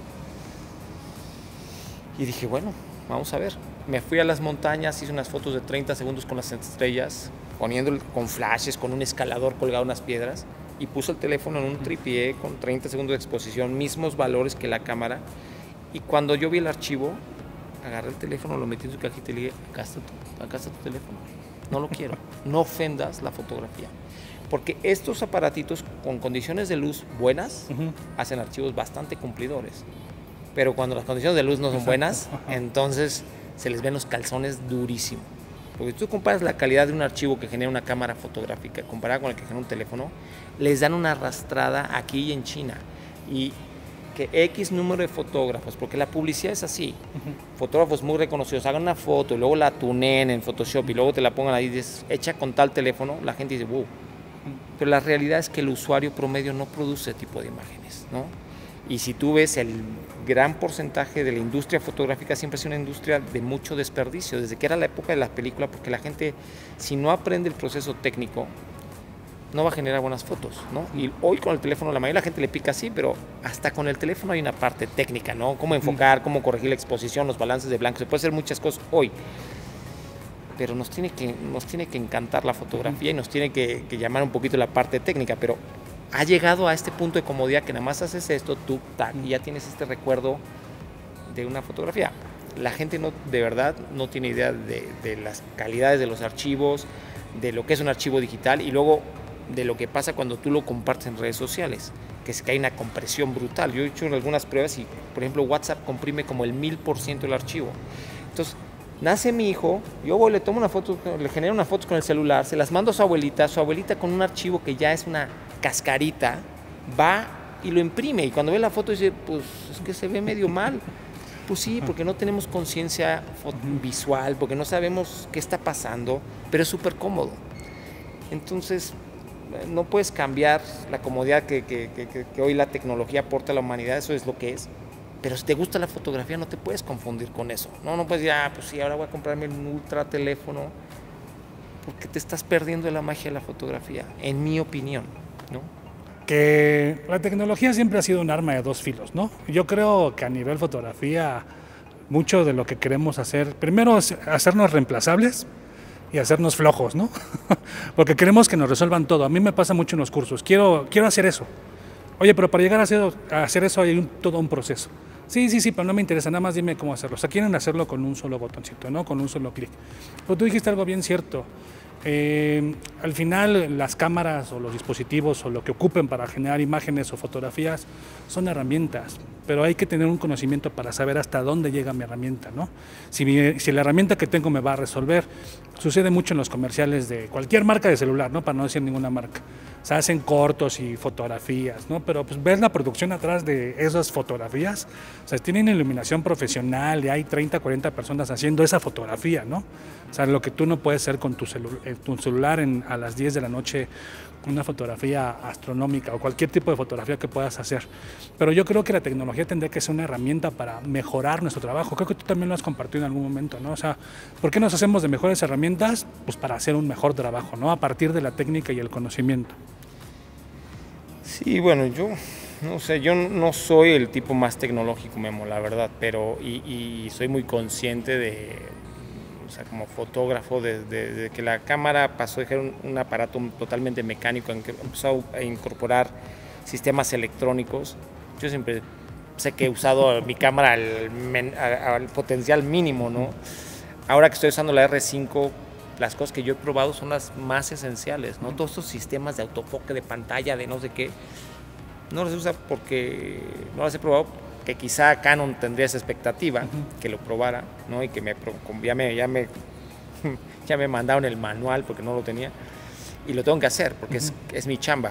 Y dije, bueno, vamos a ver. Me fui a las montañas, hice unas fotos de 30 segundos con las estrellas, poniéndolo con flashes, con un escalador colgado en unas piedras, y puse el teléfono en un tripié con 30 segundos de exposición, mismos valores que la cámara. Y cuando yo vi el archivo, agarré el teléfono, lo metí en su cajita y le dije, acá está tu teléfono, no lo quiero, no ofendas la fotografía. Porque estos aparatitos con condiciones de luz buenas hacen archivos bastante cumplidores. Pero cuando las condiciones de luz no son buenas, entonces se les ven los calzones durísimo. Porque si tú comparas la calidad de un archivo que genera una cámara fotográfica comparada con el que genera un teléfono, les dan una arrastrada aquí y en China. Y que X número de fotógrafos, porque la publicidad es así, fotógrafos muy reconocidos hagan una foto y luego la tuneen en Photoshop y luego te la pongan ahí, hecha con tal teléfono, la gente dice, wow. Pero la realidad es que el usuario promedio no produce ese tipo de imágenes, ¿no? Y si tú ves el gran porcentaje de la industria fotográfica, siempre ha sido una industria de mucho desperdicio, desde que era la época de la película, porque la gente, si no aprende el proceso técnico, no va a generar buenas fotos, ¿no? Y hoy con el teléfono la mayoría de la gente le pica así, pero hasta con el teléfono hay una parte técnica, ¿no? Cómo enfocar, cómo corregir la exposición, los balances de blanco, se puede hacer muchas cosas hoy. Pero nos tiene que encantar la fotografía y nos tiene que llamar un poquito la parte técnica, pero ha llegado a este punto de comodidad que nada más haces esto, tú, tac, y ya tienes este recuerdo de una fotografía. La gente de verdad no tiene idea de las calidades de los archivos, de lo que es un archivo digital y luego de lo que pasa cuando tú lo compartes en redes sociales, que es que hay una compresión brutal. Yo he hecho algunas pruebas y, por ejemplo, WhatsApp comprime como el 1000% el archivo. Entonces, Nace mi hijo, yo voy, le tomo una foto, le genero una foto con el celular, se las mando a su abuelita con un archivo que ya es una cascarita, va y lo imprime, y cuando ve la foto dice, pues es que se ve medio mal. Pues sí, porque no tenemos conciencia visual, porque no sabemos qué está pasando, pero es súper cómodo. Entonces, no puedes cambiar la comodidad que hoy la tecnología aporta a la humanidad, eso es lo que es. Pero si te gusta la fotografía, no te puedes confundir con eso. No puedes decir, pues sí, ahora voy a comprarme un ultra teléfono, porque te estás perdiendo de la magia de la fotografía, en mi opinión, ¿no? Que la tecnología siempre ha sido un arma de dos filos, ¿no? Yo creo que a nivel fotografía, mucho de lo que queremos hacer, primero es hacernos reemplazables y hacernos flojos, ¿no? Porque queremos que nos resuelvan todo. A mí me pasa mucho en los cursos, quiero hacer eso. Oye, pero para llegar a hacer eso hay todo un proceso. Sí, pero no me interesa, nada más dime cómo hacerlo. O sea, quieren hacerlo con un solo botoncito, ¿no? Con un solo clic. Pero tú dijiste algo bien cierto. Al final las cámaras o los dispositivos o lo que ocupen para generar imágenes o fotografías son herramientas, pero hay que tener un conocimiento para saber hasta dónde llega mi herramienta, ¿no? Si la herramienta que tengo me va a resolver. Sucede mucho en los comerciales de cualquier marca de celular, ¿no? Para no decir ninguna marca. Se hacen cortos y fotografías, ¿no? Pero pues ves la producción atrás de esas fotografías, o sea, tienen iluminación profesional y hay 30, 40 personas haciendo esa fotografía, ¿no? O sea, lo que tú no puedes hacer con tu celular a las 10 de la noche, una fotografía astronómica o cualquier tipo de fotografía que puedas hacer. Pero yo creo que la tecnología tendría que ser una herramienta para mejorar nuestro trabajo. Creo que tú también lo has compartido en algún momento, ¿no? O sea, ¿por qué nos hacemos de mejores herramientas? Pues para hacer un mejor trabajo, ¿no? A partir de la técnica y el conocimiento. Sí, bueno, yo no sé, yo no soy el tipo más tecnológico, Memo, la verdad, pero y soy muy consciente o sea, como fotógrafo, de que la cámara pasó de ser un aparato totalmente mecánico, empezó a incorporar sistemas electrónicos. Yo siempre sé que he usado mi cámara al potencial mínimo, ¿no? Ahora que estoy usando la R5, las cosas que yo he probado son las más esenciales, ¿no? Todos estos sistemas de autofoque, de pantalla, de no sé qué, no los usa porque no las he probado, que quizá Canon tendría esa expectativa, que lo probara, ¿no? Y que ya me mandaron el manual porque no lo tenía, y lo tengo que hacer porque es mi chamba.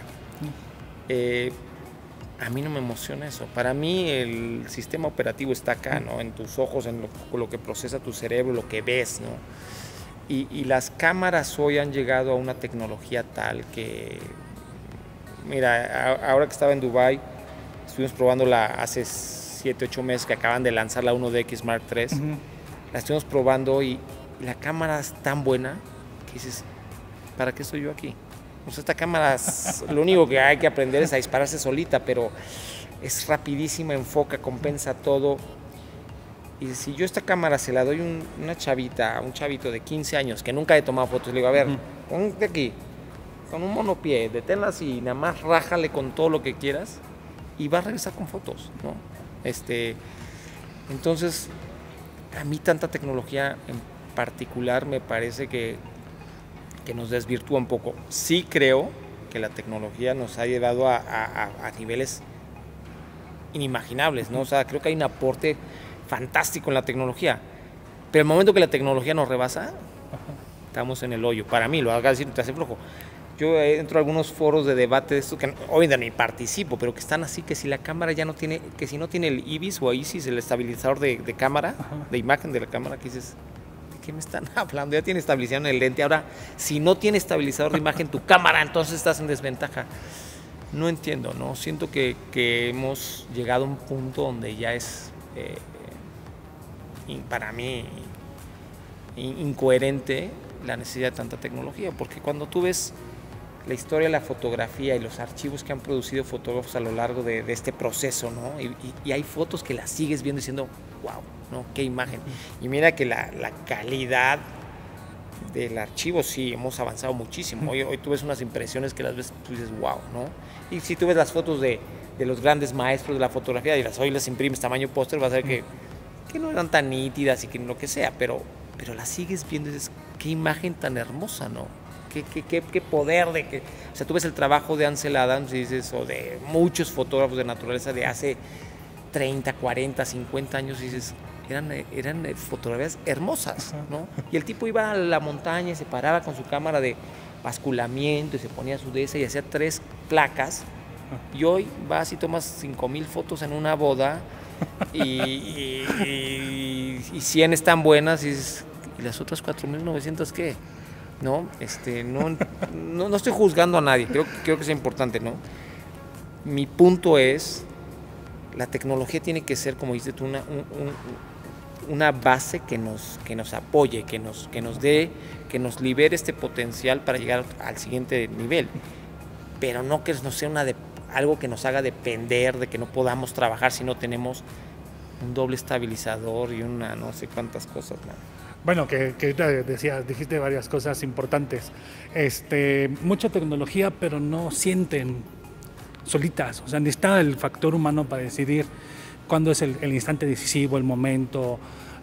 A mí no me emociona eso. Para mí el sistema operativo está acá, ¿no? En tus ojos, en lo que procesa tu cerebro, lo que ves, ¿no? Y las cámaras hoy han llegado a una tecnología tal que, mira, ahora que estaba en Dubái, estuvimos probándola hace 7, 8 meses que acaban de lanzar la 1DX Mark III, la estuvimos probando y la cámara es tan buena que dices, ¿para qué estoy yo aquí? O sea, esta cámara, lo único que hay que aprender es a dispararse solita, pero es rapidísima, enfoca, compensa todo. Y si yo esta cámara se la doy una chavita, a un chavito de 15 años que nunca he tomado fotos, le digo, a ver, ponte aquí, con un monopié, deténla así, nada más rájale con todo lo que quieras y va a regresar con fotos, ¿no? Entonces, a mí tanta tecnología en particular me parece que nos desvirtúa un poco. Sí creo que la tecnología nos ha llevado a niveles inimaginables, ¿no? O sea, creo que hay un aporte fantástico en la tecnología, pero el momento que la tecnología nos rebasa, estamos en el hoyo. Para mí, lo hagas decir, te hace flojo. Yo entro a algunos foros de debate de esto que hoy ni participo, pero que están así, que si la cámara ya no tiene, que si no tiene el IBIS o ISIS, el estabilizador de cámara, de imagen de la cámara, que dices, ¿de qué me están hablando? Ya tiene estabilización en el lente, ahora si no tiene estabilizador de imagen tu cámara, entonces estás en desventaja. No entiendo, ¿no? Siento que hemos llegado a un punto donde ya es para mí incoherente la necesidad de tanta tecnología, porque cuando tú ves la historia de la fotografía y los archivos que han producido fotógrafos a lo largo de este proceso, ¿no? Y hay fotos que las sigues viendo diciendo, wow, ¿no? Qué imagen. Y mira que la calidad del archivo, sí, hemos avanzado muchísimo. Hoy tú ves unas impresiones que las ves, tú dices, wow, ¿no? Y si tú ves las fotos de los grandes maestros de la fotografía y hoy las imprimes tamaño póster, vas a ver que no eran tan nítidas y que lo que sea, pero las sigues viendo y dices, qué imagen tan hermosa, ¿no? Qué poder de que... O sea, tú ves el trabajo de Ansel Adams y dices, o de muchos fotógrafos de naturaleza de hace 30, 40, 50 años y dices, eran fotografías hermosas, ¿no? Y el tipo iba a la montaña y se paraba con su cámara de basculamiento y se ponía su DS y hacía 3 placas. Y hoy vas y tomas 5,000 fotos en una boda y 100 están buenas y las otras 4,900 ¿qué? ¿No? No estoy juzgando a nadie, creo que es importante, ¿no? Mi punto es, la tecnología tiene que ser, como dices tú, una base que nos apoye, que nos dé, que nos libere este potencial para llegar al siguiente nivel, pero no que nos sea algo que nos haga depender de que no podamos trabajar si no tenemos un doble estabilizador y una no sé cuántas cosas, ¿no? Bueno, que dijiste varias cosas importantes. Mucha tecnología, pero no sienten solitas. O sea, necesita el factor humano para decidir cuándo es el instante decisivo, el momento.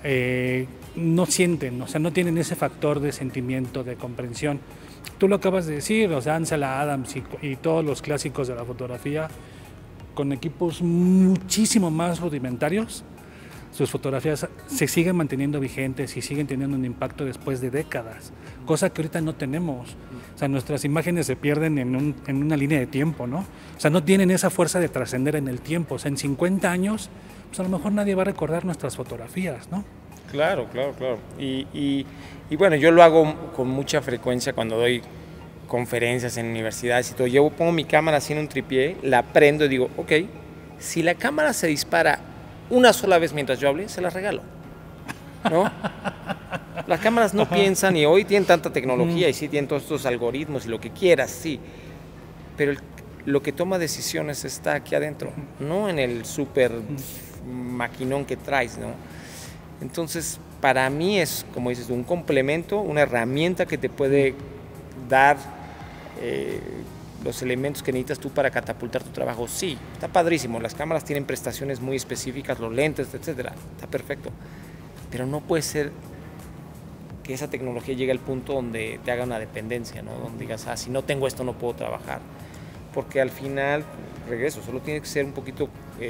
No sienten, o sea, no tienen ese factor de sentimiento, de comprensión. Tú lo acabas de decir, o sea, Ansel Adams y todos los clásicos de la fotografía, con equipos muchísimo más rudimentarios, sus fotografías se siguen manteniendo vigentes y siguen teniendo un impacto después de décadas, cosa que ahorita no tenemos. O sea, nuestras imágenes se pierden en una línea de tiempo, ¿no? O sea, no tienen esa fuerza de trascender en el tiempo. O sea, en 50 años, pues a lo mejor nadie va a recordar nuestras fotografías, ¿no? Claro. Y bueno, yo lo hago con mucha frecuencia cuando doy conferencias en universidades y todo. Yo pongo mi cámara así en un tripié, la prendo y digo, ok, si la cámara se dispara una sola vez mientras yo hable, se la regalo, ¿no? Las cámaras no piensan y hoy tienen tanta tecnología y sí tienen todos estos algoritmos y lo que quieras, sí. Pero lo que toma decisiones está aquí adentro, no en el súper maquinón que traes, ¿no? Entonces, para mí es, como dices, un complemento, una herramienta que te puede dar los elementos que necesitas tú para catapultar tu trabajo. Sí, está padrísimo, las cámaras tienen prestaciones muy específicas, los lentes, etcétera, está perfecto, pero no puede ser que esa tecnología llegue al punto donde te haga una dependencia, ¿no? Donde digas, si no tengo esto no puedo trabajar, porque al final, regreso, solo tiene que ser un poquito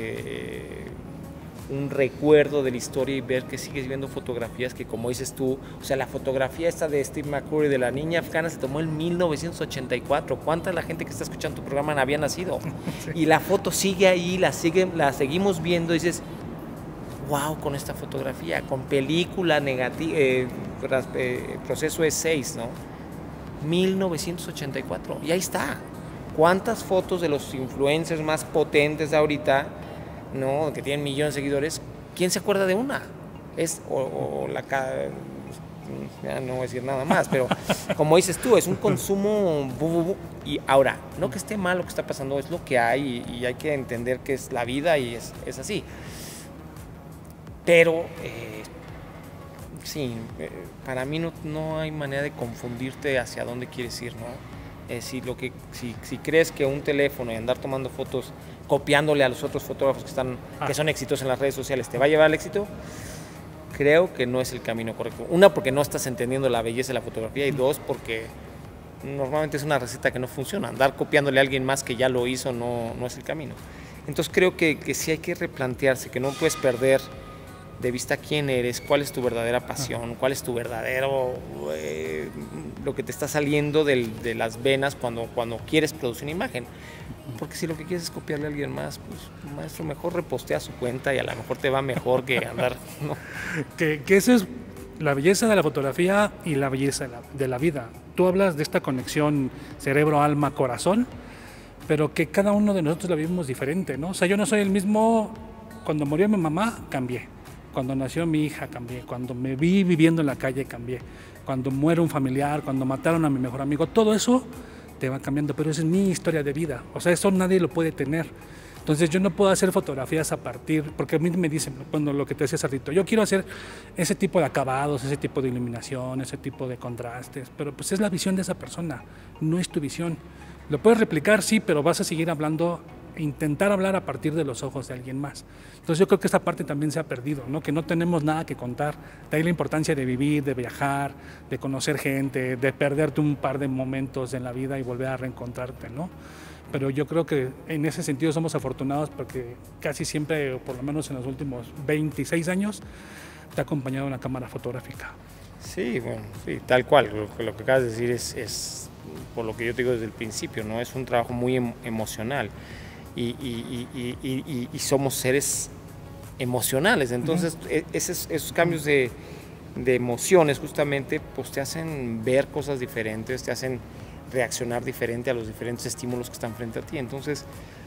un recuerdo de la historia y ver que sigues viendo fotografías que, como dices tú, o sea, la fotografía esta de Steve McCurry de la niña afgana se tomó en 1984. ¿Cuánta la gente que está escuchando tu programa había nacido? Sí. Y la foto sigue ahí, la seguimos viendo y dices, wow, con esta fotografía, con película negativa, proceso E6, ¿no? 1984, y ahí está. ¿Cuántas fotos de los influencers más potentes de ahorita, ¿no? Que tienen millones de seguidores, ¿quién se acuerda de una? Ya no voy a decir nada más, pero como dices tú, es un consumo y ahora, no que esté mal lo que está pasando, es lo que hay y hay que entender que es la vida y es así. Pero sí, para mí no hay manera de confundirte hacia dónde quieres ir, ¿no? Si crees que un teléfono y andar tomando fotos copiándole a los otros fotógrafos que son exitosos en las redes sociales te va a llevar al éxito, creo que no es el camino correcto. Una, porque no estás entendiendo la belleza de la fotografía, y dos, porque normalmente es una receta que no funciona. Andar copiándole a alguien más que ya lo hizo no es el camino. Entonces creo que sí hay que replantearse, que no puedes perder de vista quién eres, cuál es tu verdadera pasión, cuál es tu verdadero, lo que te está saliendo de las venas cuando quieres producir una imagen. Porque si lo que quieres es copiarle a alguien más, pues maestro, mejor repostea su cuenta y a lo mejor te va mejor que andar, ¿no? Que eso es la belleza de la fotografía y la belleza de la vida. Tú hablas de esta conexión cerebro, alma, corazón, pero que cada uno de nosotros la vivimos diferente, ¿no? O sea, yo no soy el mismo. Cuando murió mi mamá, cambié. Cuando nació mi hija, cambié. Cuando me vi viviendo en la calle, cambié. Cuando muere un familiar, cuando mataron a mi mejor amigo, todo eso te va cambiando, pero esa es mi historia de vida. O sea, eso nadie lo puede tener. Entonces yo no puedo hacer fotografías a partir, porque a mí me dicen, cuando lo que te decía hace ratito, yo quiero hacer ese tipo de acabados, ese tipo de iluminación, ese tipo de contrastes, pero pues es la visión de esa persona, no es tu visión. Lo puedes replicar, sí, pero vas a seguir hablando, intentar hablar a partir de los ojos de alguien más. Entonces yo creo que esta parte también se ha perdido, ¿no? Que no tenemos nada que contar. De ahí la importancia de vivir, de viajar, de conocer gente, de perderte un par de momentos en la vida y volver a reencontrarte, ¿no? pero yo creo que en ese sentido somos afortunados porque casi siempre, o por lo menos en los últimos 26 años, te ha acompañado una cámara fotográfica. Sí, bueno, sí, tal cual. Lo que acabas de decir es por lo que yo te digo desde el principio, ¿no? Es un trabajo muy emocional y somos seres emocionales. Entonces, esos cambios de emociones justamente pues te hacen ver cosas diferentes, te hacen reaccionar diferente a los diferentes estímulos que están frente a ti. Entonces,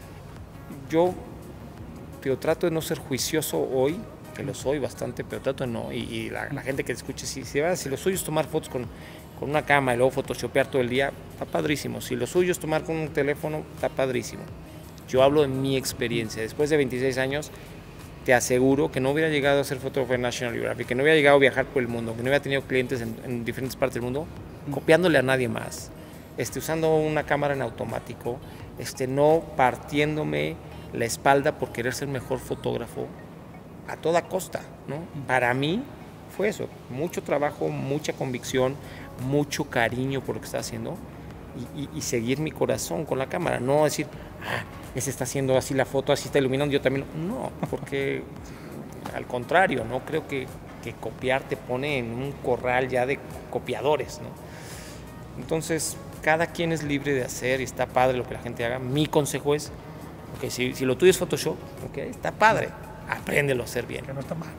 yo trato de no ser juicioso hoy, que lo soy bastante, pero trato de no, y la gente que te escuche, si lo suyo es tomar fotos con una cámara y luego photoshopear todo el día, está padrísimo. Si lo suyo es tomar con un teléfono, está padrísimo. Yo hablo de mi experiencia. Después de 26 años, te aseguro que no hubiera llegado a ser fotógrafo en National Geographic, que no hubiera llegado a viajar por el mundo, que no hubiera tenido clientes en diferentes partes del mundo, copiándole a nadie más, usando una cámara en automático, no partiéndome la espalda por querer ser mejor fotógrafo a toda costa, ¿no? Para mí fue eso, mucho trabajo, mucha convicción, mucho cariño por lo que estaba haciendo y seguir mi corazón con la cámara, no decir, ese está haciendo así la foto, así está iluminando, yo también, no, porque al contrario, no creo que copiar te pone en un corral ya de copiadores, ¿no? Entonces, cada quien es libre de hacer y está padre lo que la gente haga. Mi consejo es, okay, si lo tuyo es Photoshop, okay, está padre, apréndelo a hacer bien. Que no está mal.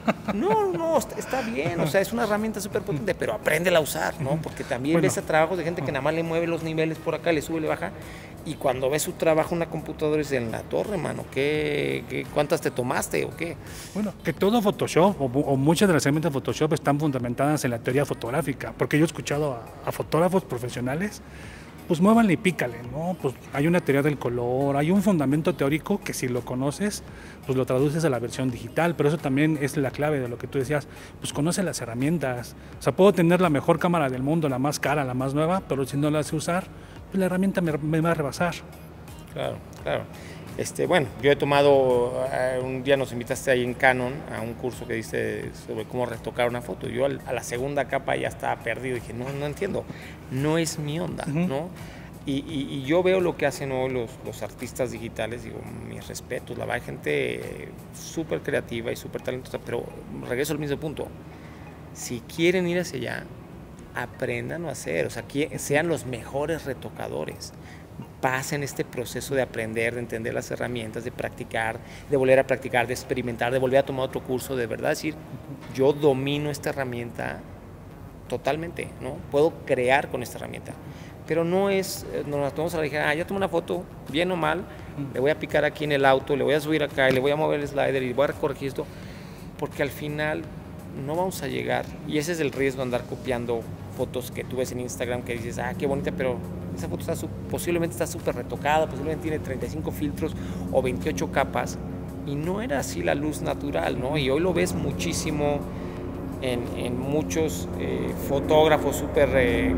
No, está bien, o sea, es una herramienta súper potente, pero apréndela a usar, ¿no? Porque también ves a trabajos de gente que nada más le mueve los niveles por acá, le sube, le baja, y cuando ves su trabajo en una computadora es en la torre, mano, ¿cuántas te tomaste o qué? Bueno, que todo Photoshop o muchas de las herramientas de Photoshop están fundamentadas en la teoría fotográfica, porque yo he escuchado a fotógrafos profesionales, pues muévanle y pícale, ¿no? Pues hay una teoría del color, hay un fundamento teórico que si lo conoces, pues lo traduces a la versión digital, pero eso también es la clave de lo que tú decías, pues conoce las herramientas. O sea, puedo tener la mejor cámara del mundo, la más cara, la más nueva, pero si no la sé usar, pues la herramienta me va a rebasar. Claro. Bueno, yo he tomado, un día nos invitaste ahí en Canon a un curso que diste sobre cómo retocar una foto. Yo a la segunda capa ya estaba perdido, dije, no entiendo, no es mi onda, ¿no? Y yo veo lo que hacen hoy los artistas digitales, digo, mis respetos, la verdad, hay gente súper creativa y súper talentosa, pero regreso al mismo punto, si quieren ir hacia allá, aprendan a hacer, o sea, sean los mejores retocadores. Pasen este proceso de aprender, de entender las herramientas, de practicar, de volver a practicar, de experimentar, de volver a tomar otro curso, de verdad decir, yo domino esta herramienta totalmente, ¿no? Puedo crear con esta herramienta, pero no es, nos la tomamos a la ligera, ya tomé una foto, bien o mal, le voy a picar aquí en el auto, le voy a subir acá y le voy a mover el slider y voy a corregir esto, porque al final no vamos a llegar, y ese es el riesgo de andar copiando fotos que tú ves en Instagram que dices, qué bonita, pero esa foto posiblemente está súper retocada, posiblemente tiene 35 filtros o 28 capas, y no era así la luz natural, ¿no? Y hoy lo ves muchísimo en muchos fotógrafos súper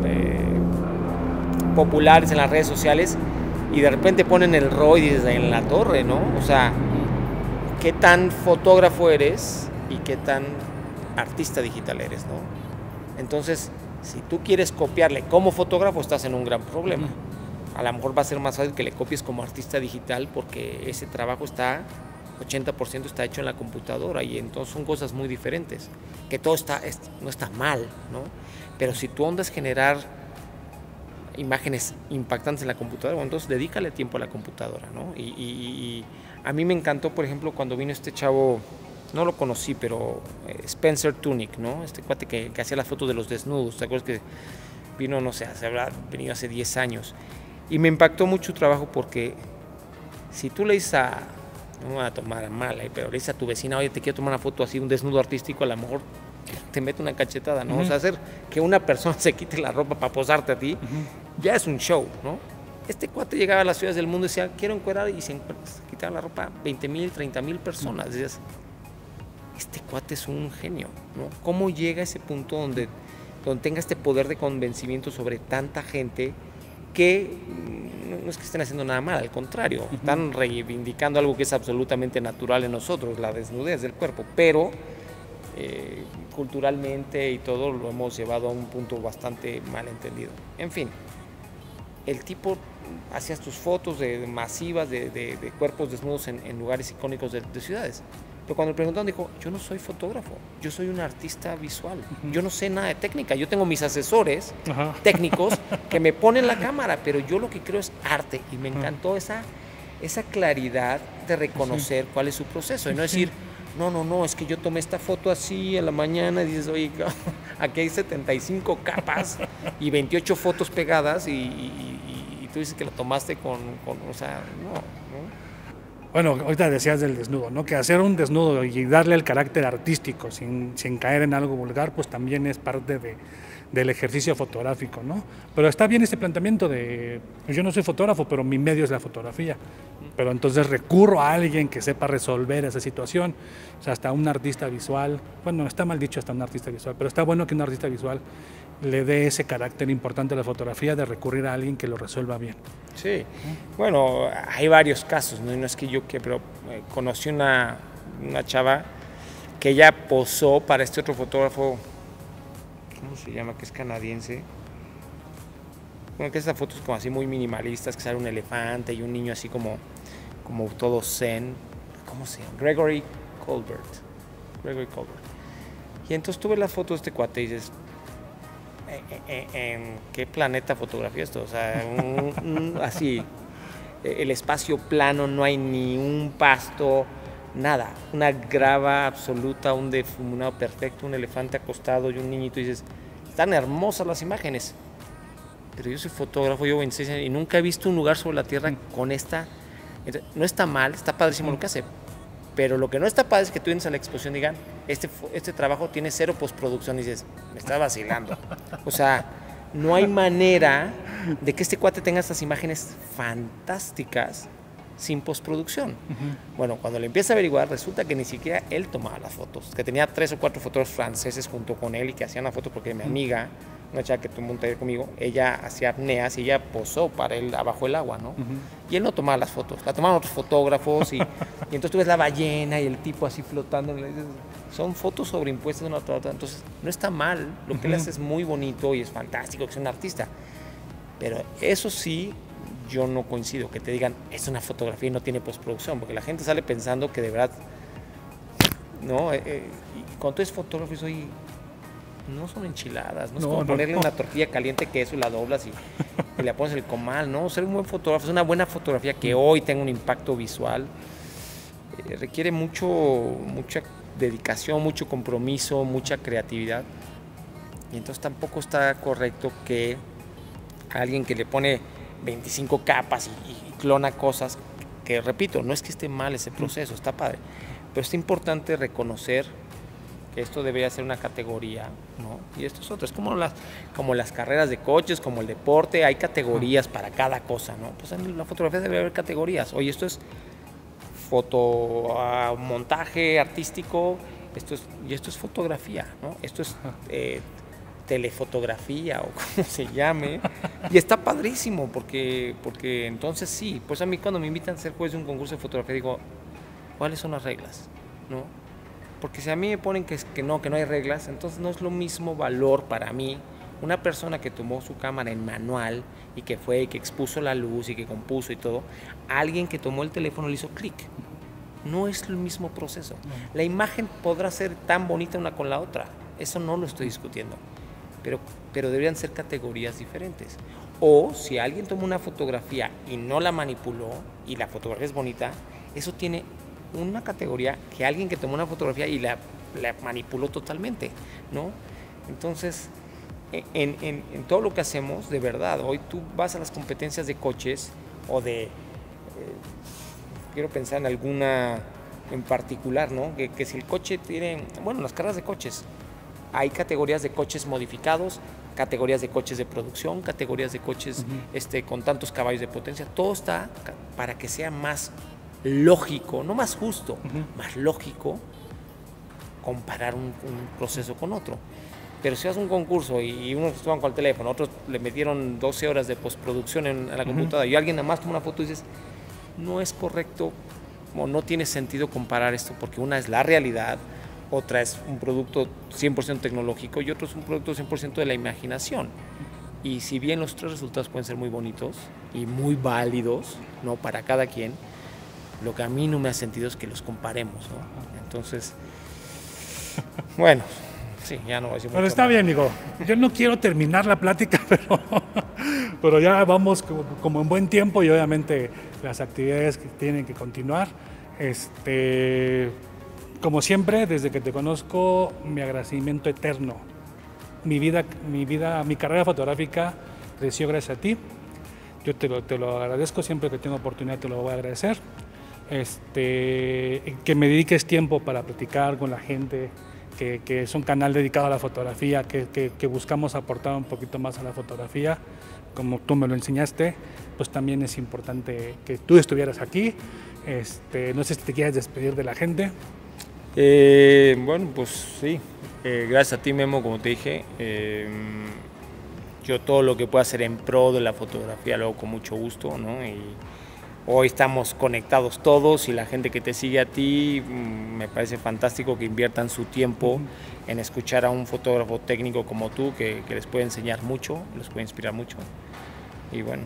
populares en las redes sociales, y de repente ponen el RAW y dices, en la torre, ¿no? O sea, ¿qué tan fotógrafo eres y qué tan artista digital eres, ¿no? Entonces, si tú quieres copiarle como fotógrafo, estás en un gran problema. A lo mejor va a ser más fácil que le copies como artista digital porque ese trabajo 80% está hecho en la computadora, y entonces son cosas muy diferentes. Que todo no está mal, ¿no? Pero si tu onda es generar imágenes impactantes en la computadora, bueno, entonces dedícale tiempo a la computadora, ¿no? Y a mí me encantó, por ejemplo, cuando vino este chavo, no lo conocí, pero Spencer Tunick, ¿no? Este cuate que hacía las fotos de los desnudos, ¿te acuerdas que vino, no sé, se habrá venido hace 10 años? Y me impactó mucho su trabajo porque si tú le dices no me voy a tomar mal, pero le dices a tu vecina, oye, te quiero tomar una foto así, un desnudo artístico, a lo mejor te mete una cachetada, ¿no? O sea, hacer que una persona se quite la ropa para posarte a ti, ya es un show, ¿no? Este cuate llegaba a las ciudades del mundo y decía, quiero encuerar, y se quitaba la ropa 20,000, 30,000 personas. Decías, este cuate es un genio, ¿no? ¿Cómo llega a ese punto donde tenga este poder de convencimiento sobre tanta gente que no es que estén haciendo nada mal, al contrario, están reivindicando algo que es absolutamente natural en nosotros, la desnudez del cuerpo, pero culturalmente y todo lo hemos llevado a un punto bastante malentendido. En fin, el tipo hacías tus fotos masivas de cuerpos desnudos en lugares icónicos de ciudades. Pero cuando le preguntaron, dijo, yo no soy fotógrafo, yo soy un artista visual. Yo no sé nada de técnica, yo tengo mis asesores técnicos que me ponen la cámara, pero yo lo que creo es arte. Y me encantó esa claridad de reconocer cuál es su proceso y no decir, no, es que yo tomé esta foto así a la mañana y dices, oye, aquí hay 75 capas y 28 fotos pegadas y tú dices que lo tomaste o sea, no. Bueno, ahorita decías del desnudo, ¿no? Que hacer un desnudo y darle el carácter artístico sin caer en algo vulgar, pues también es parte del ejercicio fotográfico, ¿no? Pero está bien este planteamiento de, pues yo no soy fotógrafo, pero mi medio es la fotografía. Pero entonces recurro a alguien que sepa resolver esa situación. O sea, hasta un artista visual, bueno, está mal dicho hasta un artista visual, pero está bueno que un artista visual le dé ese carácter importante a la fotografía de recurrir a alguien que lo resuelva bien. Sí, bueno, hay varios casos, no es que pero conocí una chava que ella posó para este otro fotógrafo, ¿cómo se llama? Que es canadiense. Bueno, que estas fotos como así muy minimalistas, que sale un elefante y un niño así como todo zen. ¿Cómo se llama? Gregory Colbert. Y entonces tuve la foto de este cuate y dices, ¿en qué planeta fotografía esto? O sea, así, el espacio plano, no hay ni un pasto, nada, una grava absoluta, un difuminado perfecto, un elefante acostado y un niñito, y dices, están hermosas las imágenes, pero yo soy fotógrafo, llevo 26 años y nunca he visto un lugar sobre la tierra con esta, no está mal, está padrísimo lo que hace, pero lo que no está padre es que tú vienes a la exposición y digan, este trabajo tiene 0 postproducción, y dices, me está vacilando. O sea, no hay manera de que este cuate tenga estas imágenes fantásticas sin postproducción. Bueno, cuando le empieza a averiguar, resulta que ni siquiera él tomaba las fotos, que tenía 3 o 4 fotógrafos franceses junto con él y que hacían la foto porque mi amiga, una chava que tomó un taller conmigo, ella hacía apneas y ella posó para él abajo del agua, ¿no? Y él no tomaba las fotos, la tomaban otros fotógrafos y entonces tú ves la ballena y el tipo así flotando. Son fotos sobreimpuestas de una a otra. Entonces no está mal, lo que él hace es muy bonito y es fantástico, que es un artista. Pero eso sí, yo no coincido, que te digan, es una fotografía y no tiene postproducción, porque la gente sale pensando que de verdad, ¿no? Y cuando tú eres fotógrafo, soy... No son enchiladas, no es como ponerle una tortilla caliente, queso y la doblas y le pones el comal, ¿no? Ser un buen fotógrafo, es una buena fotografía que hoy tenga un impacto visual, requiere mucha dedicación, mucho compromiso, mucha creatividad, y entonces tampoco está correcto que alguien que le pone 25 capas y clona cosas, que repito, no es que esté mal ese proceso, está padre, pero es importante reconocer que esto debería ser una categoría, ¿no? Y esto es otro, es como las carreras de coches, como el deporte, hay categorías para cada cosa, ¿no? Pues en la fotografía debe haber categorías. Oye, esto es montaje artístico, esto es fotografía, ¿no? Esto es telefotografía o como se llame, y está padrísimo porque entonces sí, pues a mí cuando me invitan a ser juez de un concurso de fotografía digo, ¿cuáles son las reglas? ¿No? Porque si a mí me ponen que no hay reglas, entonces no es lo mismo valor para mí una persona que tomó su cámara en manual y que fue, y que expuso la luz y que compuso y todo, a alguien que tomó el teléfono y le hizo clic. No es el mismo proceso. La imagen podrá ser tan bonita una con la otra, eso no lo estoy discutiendo, pero deberían ser categorías diferentes. O si alguien tomó una fotografía y no la manipuló y la fotografía es bonita, eso tiene una categoría que alguien que tomó una fotografía y la manipuló totalmente, ¿no? Entonces, en todo lo que hacemos, de verdad, hoy tú vas a las competencias de coches o quiero pensar en alguna en particular, ¿no? Que si el coche tiene, bueno, las carreras de coches, hay categorías de coches modificados, categorías de coches de producción, categorías de coches con tantos caballos de potencia, todo está para que sea más lógico, no más justo, más lógico comparar un proceso con otro. Pero si haces un concurso y unos estaban con el teléfono, otros le metieron 12 horas de postproducción en la computadora y alguien nada más toma una foto y dices, no es correcto o no tiene sentido comparar esto, porque una es la realidad, otra es un producto 100% tecnológico y otro es un producto 100% de la imaginación. Y si bien los tres resultados pueden ser muy bonitos y muy válidos, ¿no? Para cada quien, lo que a mí no me ha sentido es que los comparemos, ¿no? Entonces, bueno, sí, ya no voy a decir mucho Pero está más. bien, digo, yo no quiero terminar la plática, pero ya vamos como en buen tiempo y obviamente las actividades que tienen que continuar. Como siempre, desde que te conozco, mi agradecimiento eterno. Mi carrera fotográfica creció gracias a ti. Yo te lo agradezco, siempre que tengo oportunidad te lo voy a agradecer. Que me dediques tiempo para platicar con la gente, que es un canal dedicado a la fotografía, que buscamos aportar un poquito más a la fotografía, como tú me lo enseñaste, pues también es importante que tú estuvieras aquí. No sé si te quieres despedir de la gente. Bueno, pues sí, gracias a ti, Memo, como te dije. Yo todo lo que pueda hacer en pro de la fotografía lo hago con mucho gusto, ¿no? Y hoy estamos conectados todos y la gente que te sigue a ti, me parece fantástico que inviertan su tiempo en escuchar a un fotógrafo técnico como tú, que les puede enseñar mucho, les puede inspirar mucho. Y bueno,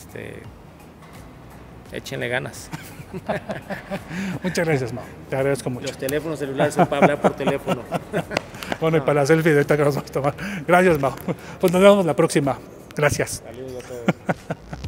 échenle ganas. Muchas gracias, Mau. Te agradezco mucho. Los teléfonos celulares son para hablar por teléfono. Bueno, y para la selfie de ahorita que nos vamos a tomar. Gracias, Mau. Pues nos vemos la próxima. Gracias. Saludos a todos.